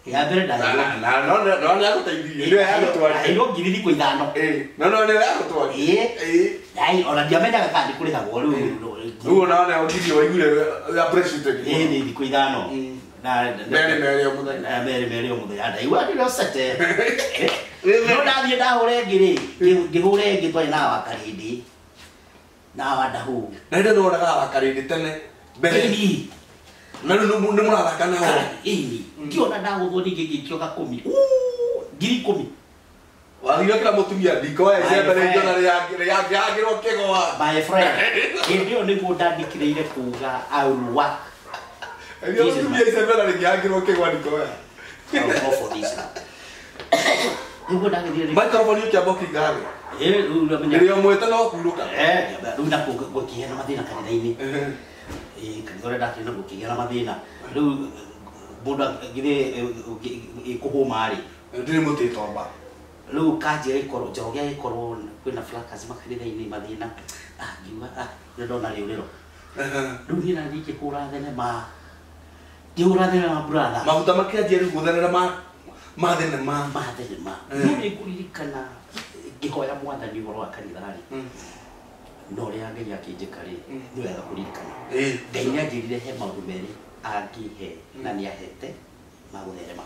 ya mbere na ndaheirwo na no no nĩ agũteithia nĩ agũtwarire ndaheirwo ngiri thikũ ithano eh no no nĩ agũtwarire ĩĩ ai ona ndiamenyaga kana ndĩkũrĩhagwo rĩu rĩu ona nĩ ũthiĩ waiguire appreciated ĩĩ nĩ thikũ ithano na merĩ merĩ o mũthenya na merĩ merĩ o mũthenya ndaigua ndĩrĩ ocete no ndathiĩ ndahũre ngĩ rĩ ngĩhũre ngĩ twarĩ na wakarĩndĩ na wandahũ na hĩndĩ no oraga wakarĩndĩ tene mbere ĩni na rĩu nĩ mũrathaka nao ĩni ngĩona ndagũthwo ningĩ ngĩikio gakũmi ngiri ikũmi wathire kĩra mũtumia ndiko ecembe rĩngĩ ona rĩangĩagĩrwo kĩgwa my friend hĩndĩ ĩyo nĩguo ndandĩkĩrĩire kuga I will work Ndio mũtumia ecembe na rĩngĩagĩrwo kĩgwa ndiko ya I will go for this nĩguo ndagĩthire microphone ũkĩamba ũkĩingaga ĩ rĩu ndamenya rĩrĩa mwĩte no kurũka eh rĩu ndakũ gũkĩgĩa na mathĩna kanitha-inĩ ĩ kanitha ũrĩa ndakĩrĩ na gũkĩgĩa na mathĩna rĩu mũndũ githĩ ĩkũhũma rĩ ndĩrĩ mũtĩ tomba rĩu kanjĩra ĩkorwo njoroge ĩkorwo kwĩna fracas makanitha-inĩ mathĩna ah ngiuga ah ndona rĩũrĩro rĩu niĩ nathiĩ ngĩhũra thenema ngĩhũra thenema brother maguta makĩanjia rĩu gũthenera ma ma thenema ma thenema no nĩngũririkana ngĩhoya mwathani ũhoro wa kanitha rĩ no ũrĩa Ngai akĩnjĩka rĩ nĩ wega kũririkana Ngai nĩanjĩrire he maũndũ merĩ angĩhe na nĩahete ma gũtherema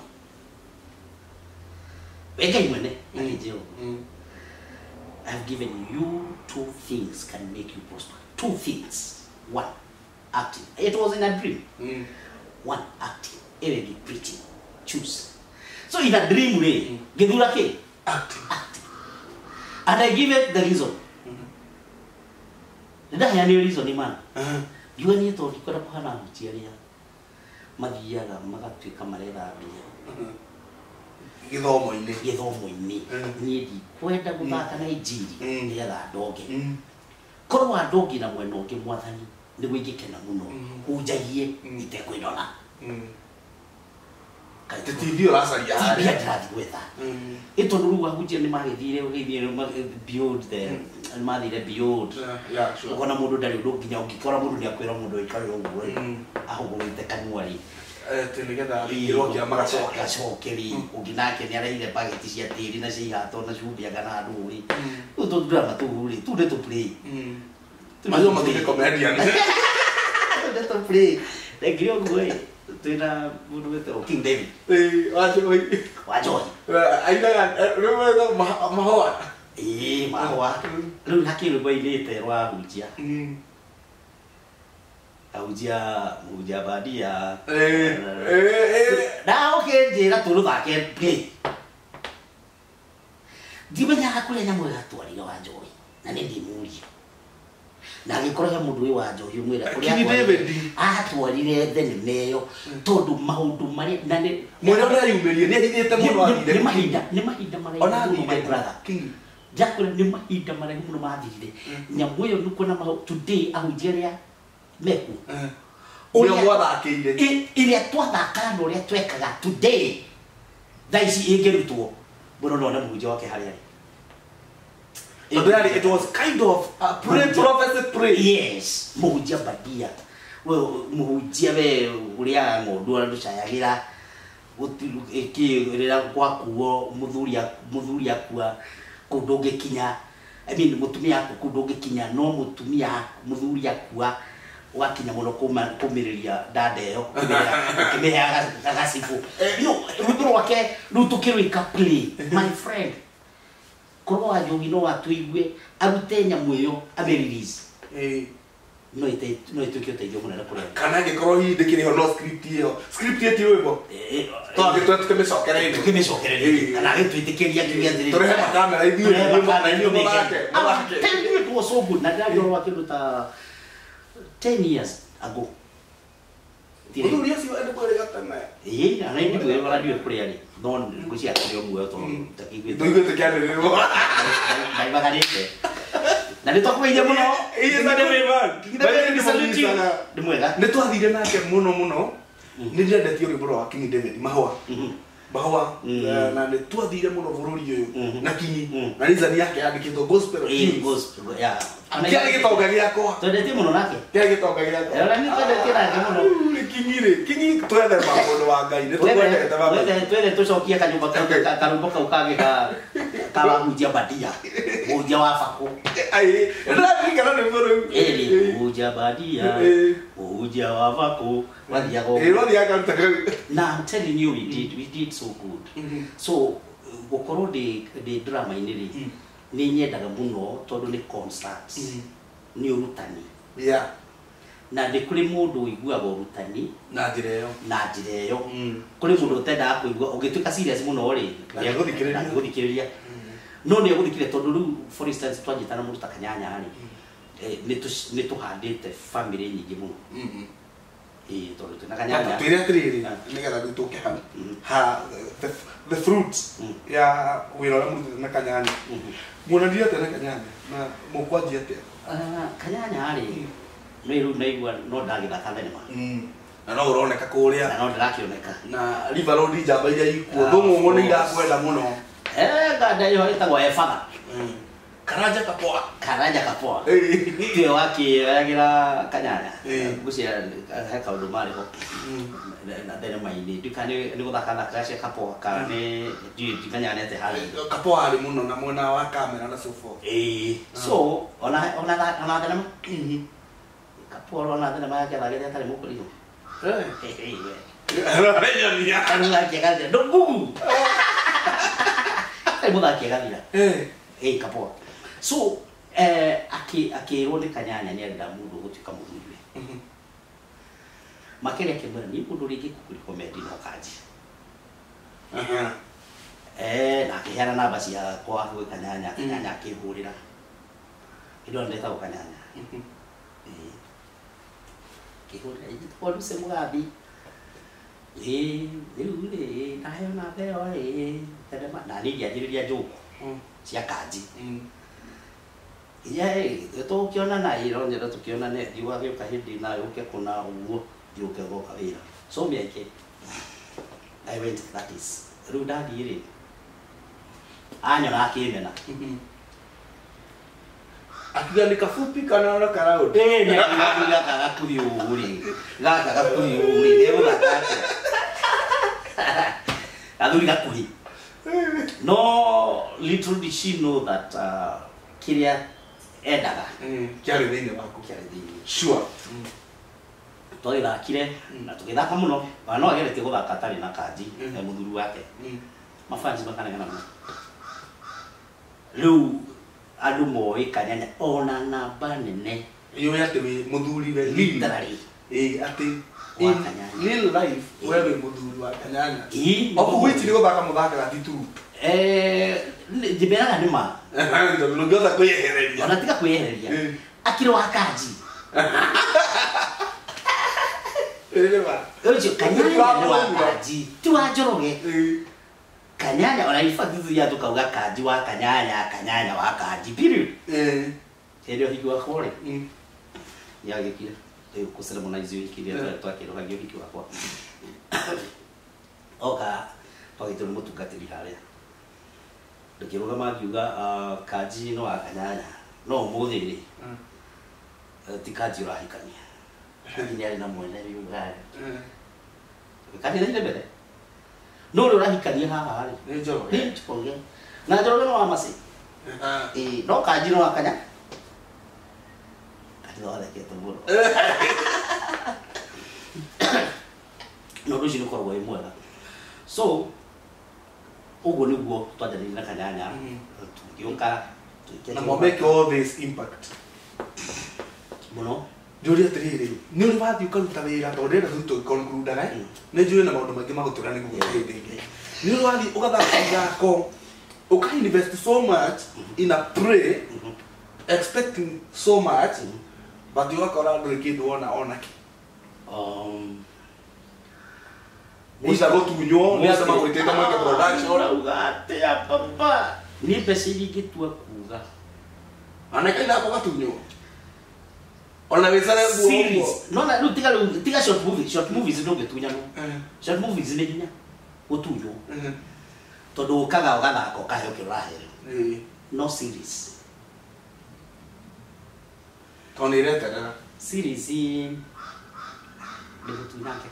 we Ngai mwene akĩnjĩra I have given you two things can make you prosper two things one acting it was in a dream mm. one acting every preaching choose so in a dream rĩ ngĩthura kĩ acting acting and I give it the reason ndaheanire reason man yua niĩ tondũ ndikwenda kũhana hutia rĩa mathiaga magatuĩka marethambia gĩthomo-inĩ gĩthomo-inĩ niĩ ndikwenda gũthaka na injiri nĩgetha ndonge korwo andongi na mwena ũngĩ mwathani nĩguo ingĩkena mũno hunjagie itekwĩnona tĩtithi ũracaria harĩa ndĩrathiĩ gwetha ĩ tondũ rĩu ahunjia nĩ magĩthire ũgeithie beyond the nĩ mathire beyond ũkona mũndũ ndarĩ ũndũ nginya ũngĩkora mũndũ nĩ akwĩra mũndũ aikare ũguo ahũgũrĩte kanua rĩ nĩgetha rĩngĩrwo kĩa magacoka gacokeri ũngĩ nake nĩ areire bageti cia tĩri na cia ihato na cumbiaga na andũ rĩ rĩu tondũ ndĩrama tũu rĩ tu nĩ tũplay macio matuĩke comedian tu nĩ tũplay rĩngĩ ũguo rĩ twĩna mũndũ wĩtagwo King David Wanjohi Wanjohi ainaga rĩu mahũa ĩĩ mahũa rĩu hakĩ rwĩmbo ainĩte rwa hunjia ahunjia mũhunjia bandia na ũkĩnjĩra tũrũthake play ndimenyaga kũrĩa nyamũ ĩgatwarire Wanjohi na nĩ ndĩmũrie na agĩkorwo he mũndũ wĩ Wanjohi ũmwĩra kũrĩa atwarire thenema ĩyo tondũ maũndũ marĩa na nĩ mwĩra ũrĩa yumĩrie nĩ ahithĩte mũno athire nĩ mahinda nĩ mahinda maraihu mũno my brother njakwĩra nĩ mahinda maraihu mũno mathirire nyamũ ĩyo nĩ kuona today ahunjia arĩa meku ũrĩa mwathakĩire ĩrĩa twathakaga na ũrĩa twekaga today thaa ici ĩngĩrutwo mũno no na mũhunjia wake harĩa rĩ it was kind of a pray prophecy pray yes mũhunjia bandia we mũhunjia we ũrĩa ng'ondu aracayagĩra gũtirĩra gwakuo mũthuri mũthuri akua kũndũ ũngĩkinya I mean mũtumia aku kũndũ ũngĩkinya no mũtumia mũthuri akua wakinya mũno kũmĩrĩria ndanda ĩyo ũkĩmĩheaga gagacibu rwĩmbo rwake rĩu tũkĩrũĩka play my friend korwo Wanjohi no atũigue arute nyamũ ĩyo amĩ-release no ĩtuĩke ũteithio mũnene kũrĩ andũ kana angĩkorwo hindĩkĩrĩ ho no script ĩyo script ĩyo ti rwĩmbo twagĩtũe tũkĩmĩcokereire tũkĩmĩcokereire kana agĩtwĩtĩkĩria kiuge atĩrĩ tũrehe makamera ithuĩ mũthake it was so good na ndĩrarĩ ũhoro wa kĩndũ ta ten years ago mũthuri ũcio endĩ kwĩrĩga tene ĩĩ na nĩ ndĩmwĩrĩga na ndiũĩ kũrĩa rĩ no ngwĩciria kũrĩ muoyo tondũ takĩiguĩte tũiguĩte kĩanĩrĩrwo ndaimaganĩte na nĩ twakũgeithia mũno nĩ mwega nĩ twathire nake mũno mũno nĩ ndĩrendetie rwĩmbo rwa King David mahũa mahũa na nĩ twathire mũno bũrũri ũyũ na kinyi na reason yake yandĩkĩtwo gospel kĩarĩ gĩtonga gĩakwa twendetie mũno nake kĩarĩ gĩtonga gĩakwa na nĩ twendetie nake mũno Kingire, kingi twende maundu wa Ngai ni tukwendete baba. Twende twende tucokie kanyumba kau karumbo kau kage ka kabahunjia badia. Hunjia wa bako. Ai, ndĩraririkana nĩ mũrũ. Eri hunjia badia. Hunjia wa bako. Wathiaga Eh, wathiaga ruta kau. Now I'm telling you we did we did so good. So gukorwo ndi ndi drama ini ri ni nyendaga muno tondu ni concerts. Ni urutani. Yeah. Na ndi kuri mundu uiguaga urutani Na njĩra ĩyo. na njĩra ĩyo kuri mundu utendaga kuigua ugituika serious muno ri Na gũthikĩrĩria. na gũthikĩrĩria no ni gũthikĩrĩria tondu riu for instance twanyitana mundu ta Kanyanya ri ni tuhandite family nyingi muno eh tondu tuna Kanyanya twĩre atĩrĩrĩ nĩgetha rĩu tũke hau ha the fruits ya wĩra ũrĩa mũrutĩte na Kanyanya muonanire atĩa na Kanyanya na mũkwanjia atĩa? Kanyanya ri Riu naigua no ndagithaka thenema. Na no uroneka kuria. Na no ndirakioneka. Na River Road njamba iria ikuo thũng'ũng'ũ nĩ irakwenda mũno. Eh nganda yo ĩtagwo Efatha. Karanja Kapoa. Karanja Kapoa. Tio wakĩoyagira Kanyanya. Gucia he kaũndũ marĩ ho. Na thenema-inĩ ndikane nĩ gũthaka thaka cia Kapoa kana nĩ ndiũĩ Kanyanya ete harĩ. Kapoa arĩ mũno na mwena wa kamera na so forth. Eh so ona ona ona thenema. Kapoa ona thenema yake thagĩrĩ atarĩ mũkũrĩho. Eh eh we. Nia. Kana kĩgathira ndũngugu. Ai mũthaki gathira. Eh eh Kapoa. So eh aki akĩrwo nĩ Kanyanya nĩ arenda mũndũ gũtuĩka mũthuri. Makĩria kĩmera nĩ mũndũ rĩngĩ kũkũrĩko mendi no kanji. Aha. Eh na akĩheana namba cia kwa gwĩ Kanyanya Kanyanya akĩhũrĩra. Indo ndetagwo Kanyanya. Eh kĩhũrĩra ithuĩ tũse mũgathi. Eh rĩu rĩ nayo na theo rĩ thenema na nĩ ngĩanjĩrĩria njũkũ cia kanji. Yai, tukiona na hilo ndio tukiona ne diwa ke kahidi na yoke kuna uwo yoke go kawira. So me ake. I went that is. Ruda dire. Anyo na kimena. Akiga ni kafupi kana na karao. Eh ni akiga kaka kuyuri. Gaka kakuyuri leo gaka. Aduri kakuri. No, little did she know that uh, Kiria endaga kiarĩ thĩinĩ waku. Kiarĩ thĩinĩ. Sure. Twagĩthakire na tũgĩthaka mũno. Na no ageretie gũthaka atarĩ na kanji na mũthuri wake. Mafans makanegana mũno. Rĩu andũ moĩ Kanyanya ona namba nene. Yũĩ atĩ wĩ mũthuri we literally. Eh atĩ wa Kanyanya. Real life we wĩ mũthuri wa Kanyanya. Oku wĩti nĩ gũthaka mũthaka ti tu. Eh njĩmeraga nĩ ma. Ndũngĩhota kwĩyehereria. Ona tiga kwĩyehereria. Akĩrĩ wa kanji. Ojo Kanyanya ni wa kanji. Tu wa Njoroge. Kanyanya ona ifatithia tukauga kanji wa Kanyanya Kanyanya wa kanji period. Eh. Ndio hiki wa kore. Mm. Ya gikira. Ndio kusema mwana hizo hiki ndio twakĩroga gio hiki wakwa. Oka twagĩtwo nĩ mũtungatĩri harĩa. Ndĩkĩroga magiuga kanji no wa Kanyanya. No mũthĩ rĩ. Ti kanji ũrahikania. Ni ari na mwene yugari. Kanji nĩ mbere. No ũrahikania haha rĩ. Nĩ Njoroge. Nĩ Njoroge. Na Njoroge no wa Masi. Eh no kanji no wa Kanyanya. Kanji no wa Kete mũno. No rũciũ nĩ koragwo wĩ mwega. So ũguo nĩguo twanjĩrĩirie na Kanyanya. Tũgĩũka na mo make all this impact. Mũno. Njũria atĩrĩrĩ, nĩ ũrĩ wathiĩ ũkaruta wĩra tondũ ndĩrenda tũ conclude-aga nĩ njũĩ na maũndũ maingĩ magũtũra nĩ gũgũteithĩrĩria. Nĩ ũrĩ wathiĩ ũgathaka ithako ũka invest so much in a play expecting so much but ũgakora ndũrĩ kĩndũ wona ona kĩ. Um Musa gũtunywo nĩ andũ magwĩtĩte mweke production. Ũrauga atĩa papa? Nĩ mbeca ingĩtua kuga. Anake ithako gatunywo. Ona wesara series no na rĩu tiga tiga short movies short movies ndũngĩtunya no short movies nĩ hinya gũtunywo tondũ ũkaga ũgathaka ũkaheo kĩrahe no series tondũ ĩreterera series gutunake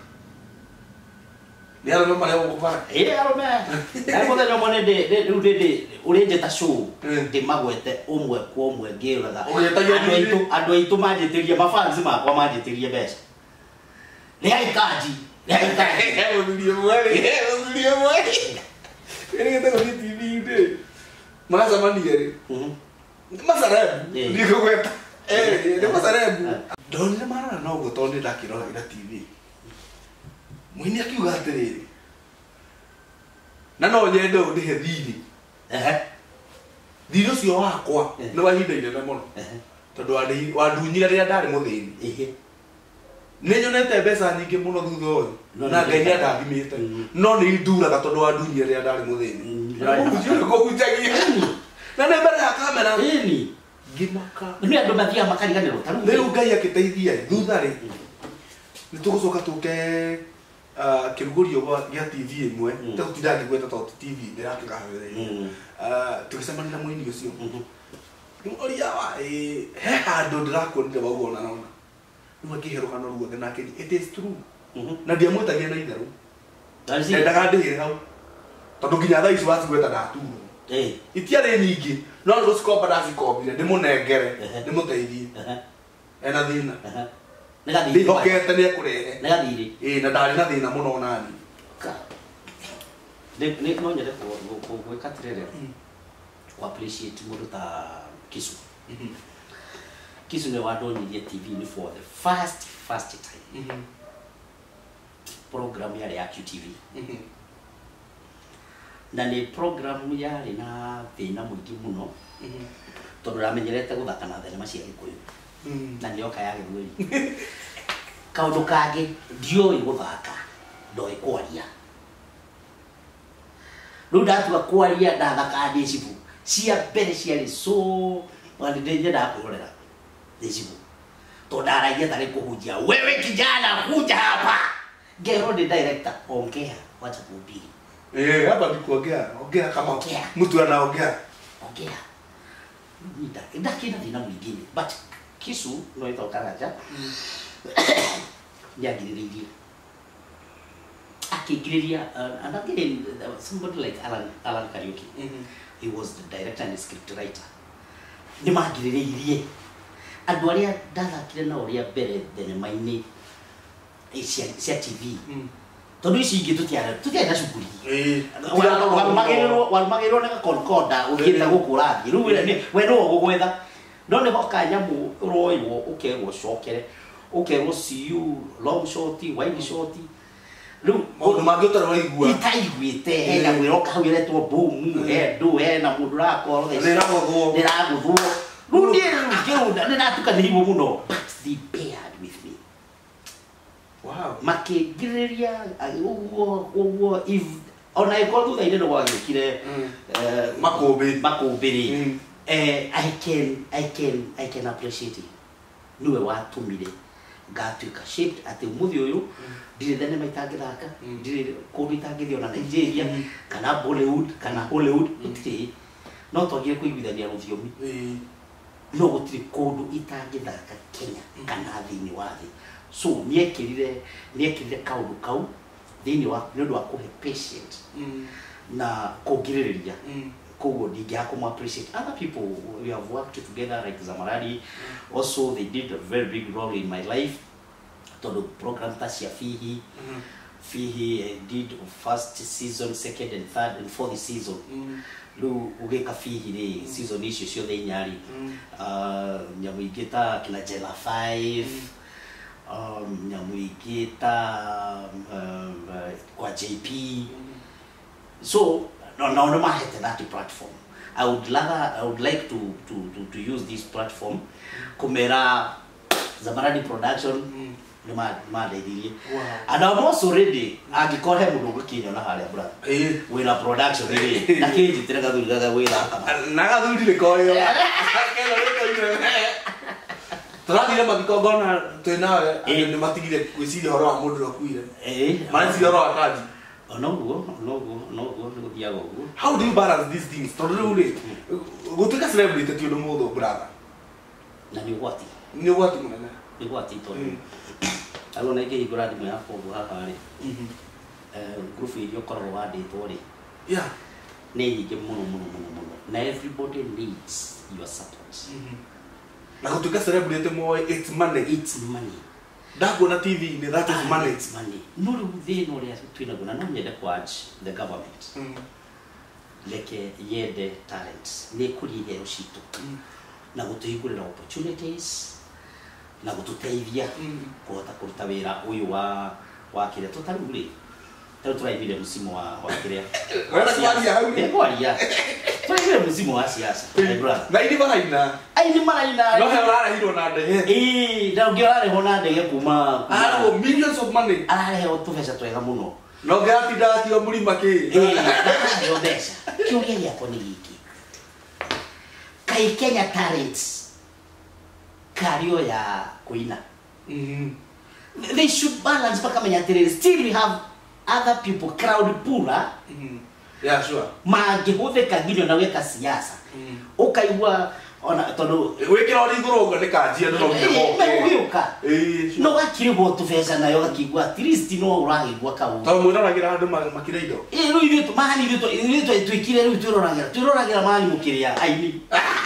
ni ara mama leo kupara eh aro me ai mo da mo ne de de de de uri njeta show de magwete umwe kwa umwe ngiraga andu andu aitu majitirie mafanzi makwa majitirie besa ni ai kaji ni ai kaji hewe video mwari hewe video mwari ini kita ngi T V de masa mani yare masa rebu ndiko kweta eh de masa rebu donne mara no gutonde dakiro ira T V mwini akiuga atiriri na no nyende ndihe thiri eh thiri ucio wakwa ni wahindaine na muno tondu andi wandunyire ria ndari muthini eh ni nyonete mbeca nyingi muno thutha uyu na ngai ni andathimite no ni nduraga tondu wandunyire ria ndari muthini ucio ko kujagia na ne mbere ya kamera ini ngimaka ni andu mathia makariganiro tanu riu ngai akiteithia thutha ri ni tugucoka tuke Uh, kirugurio gya T V imwe tutinda ngigweta to T V ndirakigahwire uh tukisemana na mwini ucio oria wa eh he handu ndirakuonire wauona naona nwa kiheruka no ruothe nake it is true na ndia mwetagia na itheru ndaga ndihire hau tondu nginya thaa ici wacigweta ndatu eh itiare nyingi no ndo sikopa ndacikobire ndimunengere ndimuteithie ena thina negathiri ndihokete ni akurehe negathiri eh na ndari na thina muno nani ka ne ne no nyere ko ko gweka tirere ko appreciate mundu ta Kisu Kisu ne wadonyirie T V ni for the first first time program yale ya Q T V na ni program yale na thina mwingi muno tondu ramenyerete guthaka na thenema cia Gikuyu na ndio kaya githuri kaundu kage ndioi guthaka ndoi kwaria riu ndatuga kwaria ndathaka ndicibu cia mbere ciarĩ so wali ndenye ndakurorera ndicibu to ndaragia tari kuhunjia wewe kijana kuja hapa ngero ni director ongea wacha kuhubiri eh hapa ni kuongea ongea kama mtu anaongea ongea nita ndakina thina mwingine but Kisu no ito karaja yagiriria akigiriria and again somebody like Alan Alan Kariuki he was the director and script writer ni magiririe andu aria ndathakire na uria mbere thenema-ini cia cia T V tondu ici ingi tutiara tutiara cukuri eh walumagirwo walumagirwo na konkoda ukita gukurathi riu we no gugwetha no ne bakanya mu roiwo ukerwo cokere ukerwo see you long shot wide shot riu mundu mangiotara waigua itaiguite hena mwiroka hawiretwo boom he ndu he na mundu rakoro ndiraguthwo ndiraguthwo riu ndi ngirunda ndinatukanirwo muno they paired with me wow makigiriria uguo uguo if ona iko thutha ine no wagikire makumbi makumbiri eh I can I can I can appreciate it niwe watumire ngatuika shaped ati muthi uyu ndire thene maitangiraka ndire kundu itangithio na Nigeria kana Bollywood kana Hollywood itiri no twagie kuiguithania ruthiomi no gutiri kundu itangithaka Kenya kana thini wa thi so niekirire niekirire kaundu kau thini wa ndu wa kuhe patient na kugiririria kogo digia kuma appreciate other people we have worked together like Zamaradi also they did a very big role in my life to the program Tasia Fihi Fihi uh, did first season second and third and fourth season lu ugeka Fihi ni season issue sio the nyari uh nyamuigeta kina Jela five um nyamuigeta um kwa J P so no no no matter that platform I would rather I would like to to to, to use this platform kumera Zamaradi production ni ma ma dedirie and I'm also ready agikore mundu gukinyo na haria brother eh we na production ni na kinji tiraga thuriga we la kama na ga thuri ni koyo akelo rito turathire mathiko ngona twinawe ni matigire gwiciria horo wa mundu akuire eh manzi horo wa kadi no go no go no go no dia go how do you balance these things tondurule gutuka celebrity ti undu mutho brother na ni what ni what munene ni what to alo na ke igura ndi ya ko haha ri eh group iyo korwo wanditwo ri yeah ni nyingi muno muno muno muno na everybody needs your support na kutuka celebrate mo it's money it's money ndagona T V ni that is money it's money no ru thino ria twina gona no nyende kwa the government leke yende talents ni kurihe ushito na gutuhingurira opportunities na gututeithia kuhota kuruta wira uyu wa wa kire tutaruguri tero turaibire musimu wa wa kire wala kwaria hau ni kwaria turaibire musimu wa siasa my brother na ini baraina ai ni maraina no he urara hiro na ndege eh nda ngiorare hona ndege kuma aro millions of money arare o tufesa twega muno no gati dati o mulima ki eh yo besa kiuria yako ni giki kai Kenya Talents kario ya kuina mhm they should balance mpaka menyatiriri still we have other people crowd pooler mhm yeah sure magihũthĩka nginya na weka siasa ukaigua ona tondu wikira uri iguru ngo nikanjia ndo ngiuka eh no gakirwo tubeza nayo gakigua at least no uragigua kaũ to mwiragira andu makire indo eh ru ithu mahani ithu ithu twikire ru twiroragira twiroragira mahani mukiria aini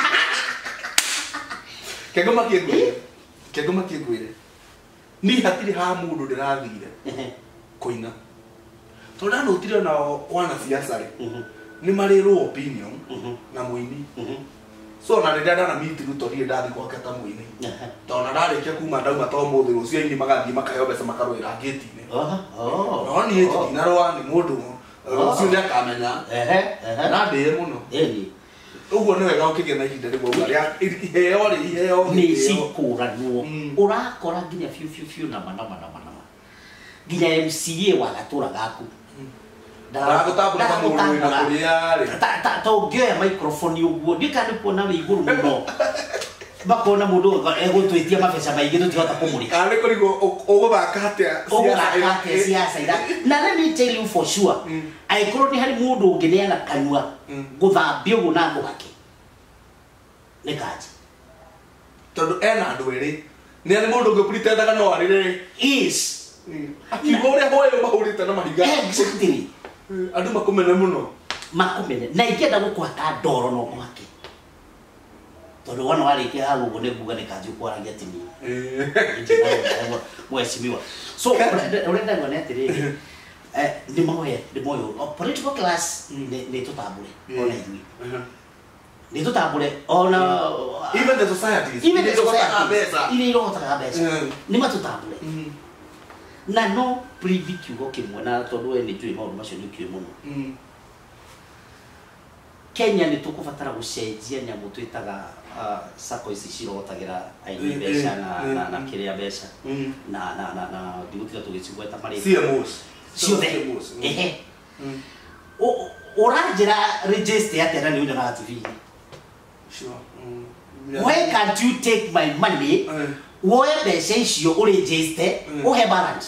kego makigwire kego makigwire ni hatiri ha mundu ndirathire kuina to na no tire na wana siasa ri ni mariro opinion na muini so na ndia ndana miti rutorie ndathi gwake ta muini to na ndarikia kuma ndauma to muthu rucio ini magathi makayo mbeca makarwira ngeti-ini oh no ni eti na rwa ni mundu rucio ni akamenya ehe ehe na ndie muno eni uguo ni wega ukigia na ihinda rimwe ugaria iheo ri iheo ni cikuranwo urakora nginya fiu fiu fiu na mana mana mana nginya M C A wa gatura gaku da gutambura ta mundu na kuria ri ta ta to ngioya microphone uguo ndikani kuona we iguru muno bakona mundu egutwitia mabesa maigi tutihota kumurika ari kurigo uguthaka atia siasa siasa ira na let me tell you for sure ai koro ni hari mundu ungineana kanua guthambia uguo na ngwake ni kaji tondu ena andu eri ni ari mundu ngipuritendaga no arire is akigore hoyo mahurite na mahiga exactly andu makumene muno makumene na ikienda gukwaka ndoro no gwake tondu wana warikia hagu uguo niguga ni kaji kwaragia tini eh mweshimiwa so urenda ngone atiriri eh ndi moye ndi moyo political class ni tutambure ona ithui ni tutambure ona even the societies even the society society ile irota besa ni matutambure na no privy kiugo kimwe na tondu we ni tui maundu macio ni kiu muno Kenya ni tukubatara gucenjia nyamu twitaga sako ici cirogotagira aini mbeca na na na kiria mbeca na na na na ndigutira tugicigweta mari C M Os ciothe ehe uranjira register atera ni unda na T V sure why can't you take my money woe mbeca icio uregister uhe balance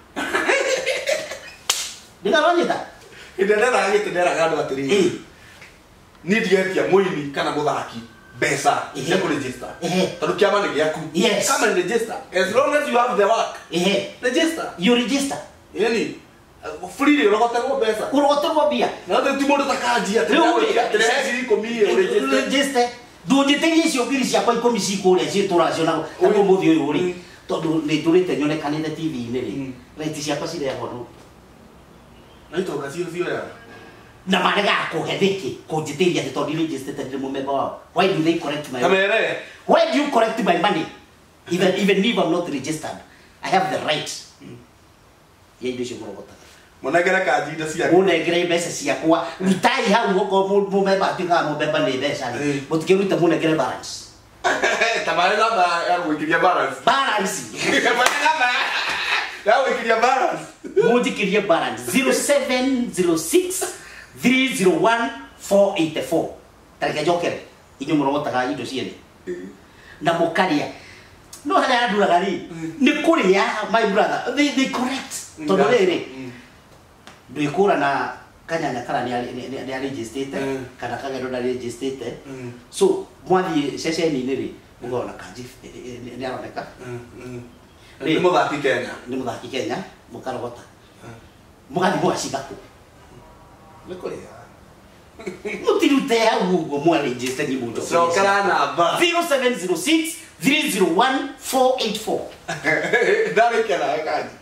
ndigaronyita indera agite ndera gandu atiri ni ndietia muini kana muthaki mbeca cia ku register tondu kiama ni giaku kama ni register as long as you have the work ehe register you register yani free urogoterwo mbeca urogoterwo bia na tu mundu takanjia tirehezi komie register ndunjitirie icio ngiri ciakwa ikumi cikuria cituracio na naguo muthi uyu ri tondu ni turite nyonekanite T V-ini ri raiti ciakwa cirehwo no na itoga cio cio ya na marega kuhethiki kunjitiria ati tondu registered ndi mumemba wao why do they correct my kamere why do you correct my money even even if I'm not registered I have the right ye ndio cimurogota munegere kanji nda cia munegere mbeca ciakwa rutai hau uko mumemba atiga mumemba ni mbeca ni mutikiruta munegere balance tamare namba ya gwikiria balance balance tamare namba ya gwikiria balance mutikiria balance zero seven zero six three zero one four eight four tarika jokere inyo murogotaga indo ciene na mukaria no haya nduraga ri ni kuria my brother they they correct tondu riri ndikura na kanyanya kara ni ni registered kana kagero na registered so mwathi ceceni ni ri mugona kanji ni aroneka Nĩ mũthaki Kenya. Nĩ mũthaki Kenya, mũkarogota. Mũgathi mwacithako. Nĩ kũrĩa. Mũtirute hau ũguo mwaregister ni mũndũ. Cokera namba. zero seven zero six three zero one four eight four. Ndarĩkĩra kanji.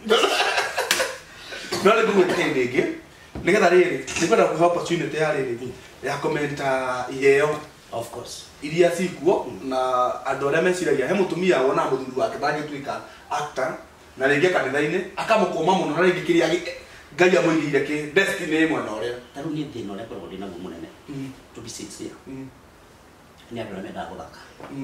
No nĩ ngũgwĩta hĩndĩ ĩngĩ. Nĩgetha rĩrĩ, nĩkwenda kũhe opportunity ya rĩrĩ ya komenta iheo. Of course. Iria cikuo na andũ arĩa meciragia he mũtumia wona mũthuri wake ndangĩtuĩka actor na rĩngĩ kanitha-inĩ akamũkũma mũno na rĩngĩ kĩrĩa Ngai amũigĩire kĩ destiny ĩmwe na ũrĩa. Ta rĩu niĩ thĩna ũrĩa ngoragwo ndĩ naguo mũnene. To be sincere. Nĩ andũ arĩa mendaga gũthaka.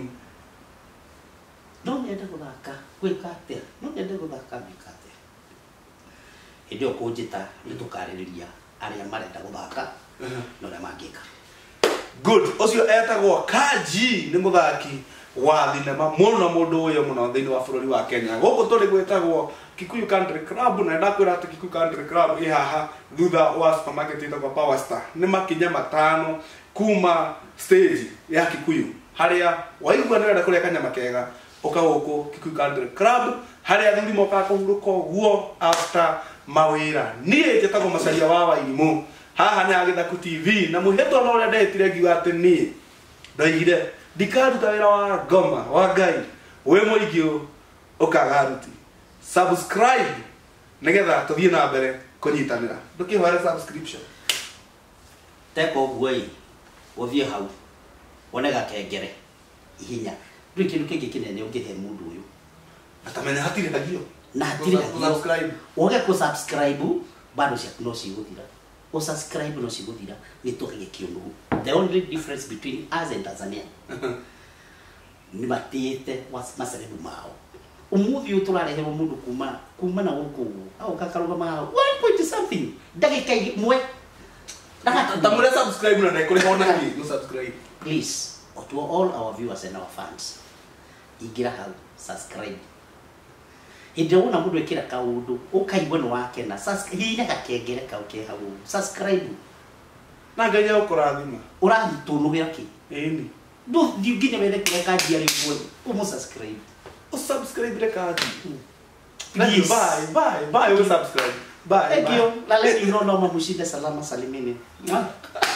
No nyende gũthaka gwĩka atĩa? No nyende gũthaka gwĩka atĩa? Hĩndĩ ĩyo kũnjĩta nĩ tũkarĩrĩria arĩa marenda gũthaka na ũrĩa mangĩka. Good. Ucio etagwo Kanji nĩ mũthaki wa thinema mũno na mũndũ ũyũ mũno thĩinĩ wa bũrũri wa Kenya. Gũkũ tũrĩ gwĩtagwo Kikuyu Country Club na ndakwĩra atĩ Kikuyu Country Club ĩ haha thutha wa supermarket ĩtagwo Power Star. Nĩ makinya matano kuma stage ya Kikuyu harĩa waigua nĩ wenda kũrĩa kanyama kega ũka gũkũ Kikuyu Country Club harĩa athuri mokaga kũhurũka ũguo after mawĩra. Niĩ njĩtagwo Macharia wa Wairimũ. Haha nĩ Agĩthaku T V na mũhetwo na ũrĩa ndehĩtire ngiuga atĩ niĩ ndoigire ndikaruta wĩra wa ngoma wa Ngai wĩ mũingĩ ũkaga aruti. Subscribe nĩgetha tũthiĩ na mbere kũnyitanĩra. Ndũkĩhoere subscription. Teka ũguo ĩ ũthiĩ hau wone gakengere ihinya. Rĩu kĩndũ kĩngĩ kĩnene ũngĩhe mũndũ ũyũ atamenya hatirĩ hagio na hatirĩ hagio subscribe. Woge kũ-subscribe bado ciaku no cigũthira. Usubscribe no cigũthira gĩtũgĩkio nũũ. The only difference between us and Tanzania nĩ matĩte macerebu mao. Umuthi ũyũ tũrareherwo mũndũ kuma kuma na gũkũ au kakarũgama hau one point something ndagĩka ĩmwe. Tamũre subscribe na ndekũrĩha ona kĩ no subscribe. Please, to all our viewers and our fans, ingĩra hau subscribe. Hĩndĩ wona mũndũ ekĩra kaũndũ ũkaigua nĩ wakena hihinya gakengere kau ke hau subscribe Na Ngai agũkũrathima. ũrathitũnũhĩra kĩ Ĩni. ndũ nginya wende kũreka njia rĩmwe ũmũ subscribe Usubscribe Kanji. Please. Bye bye bye we subscribe. Bye. Thank you. Na leo ni nono mshinde salama salimini.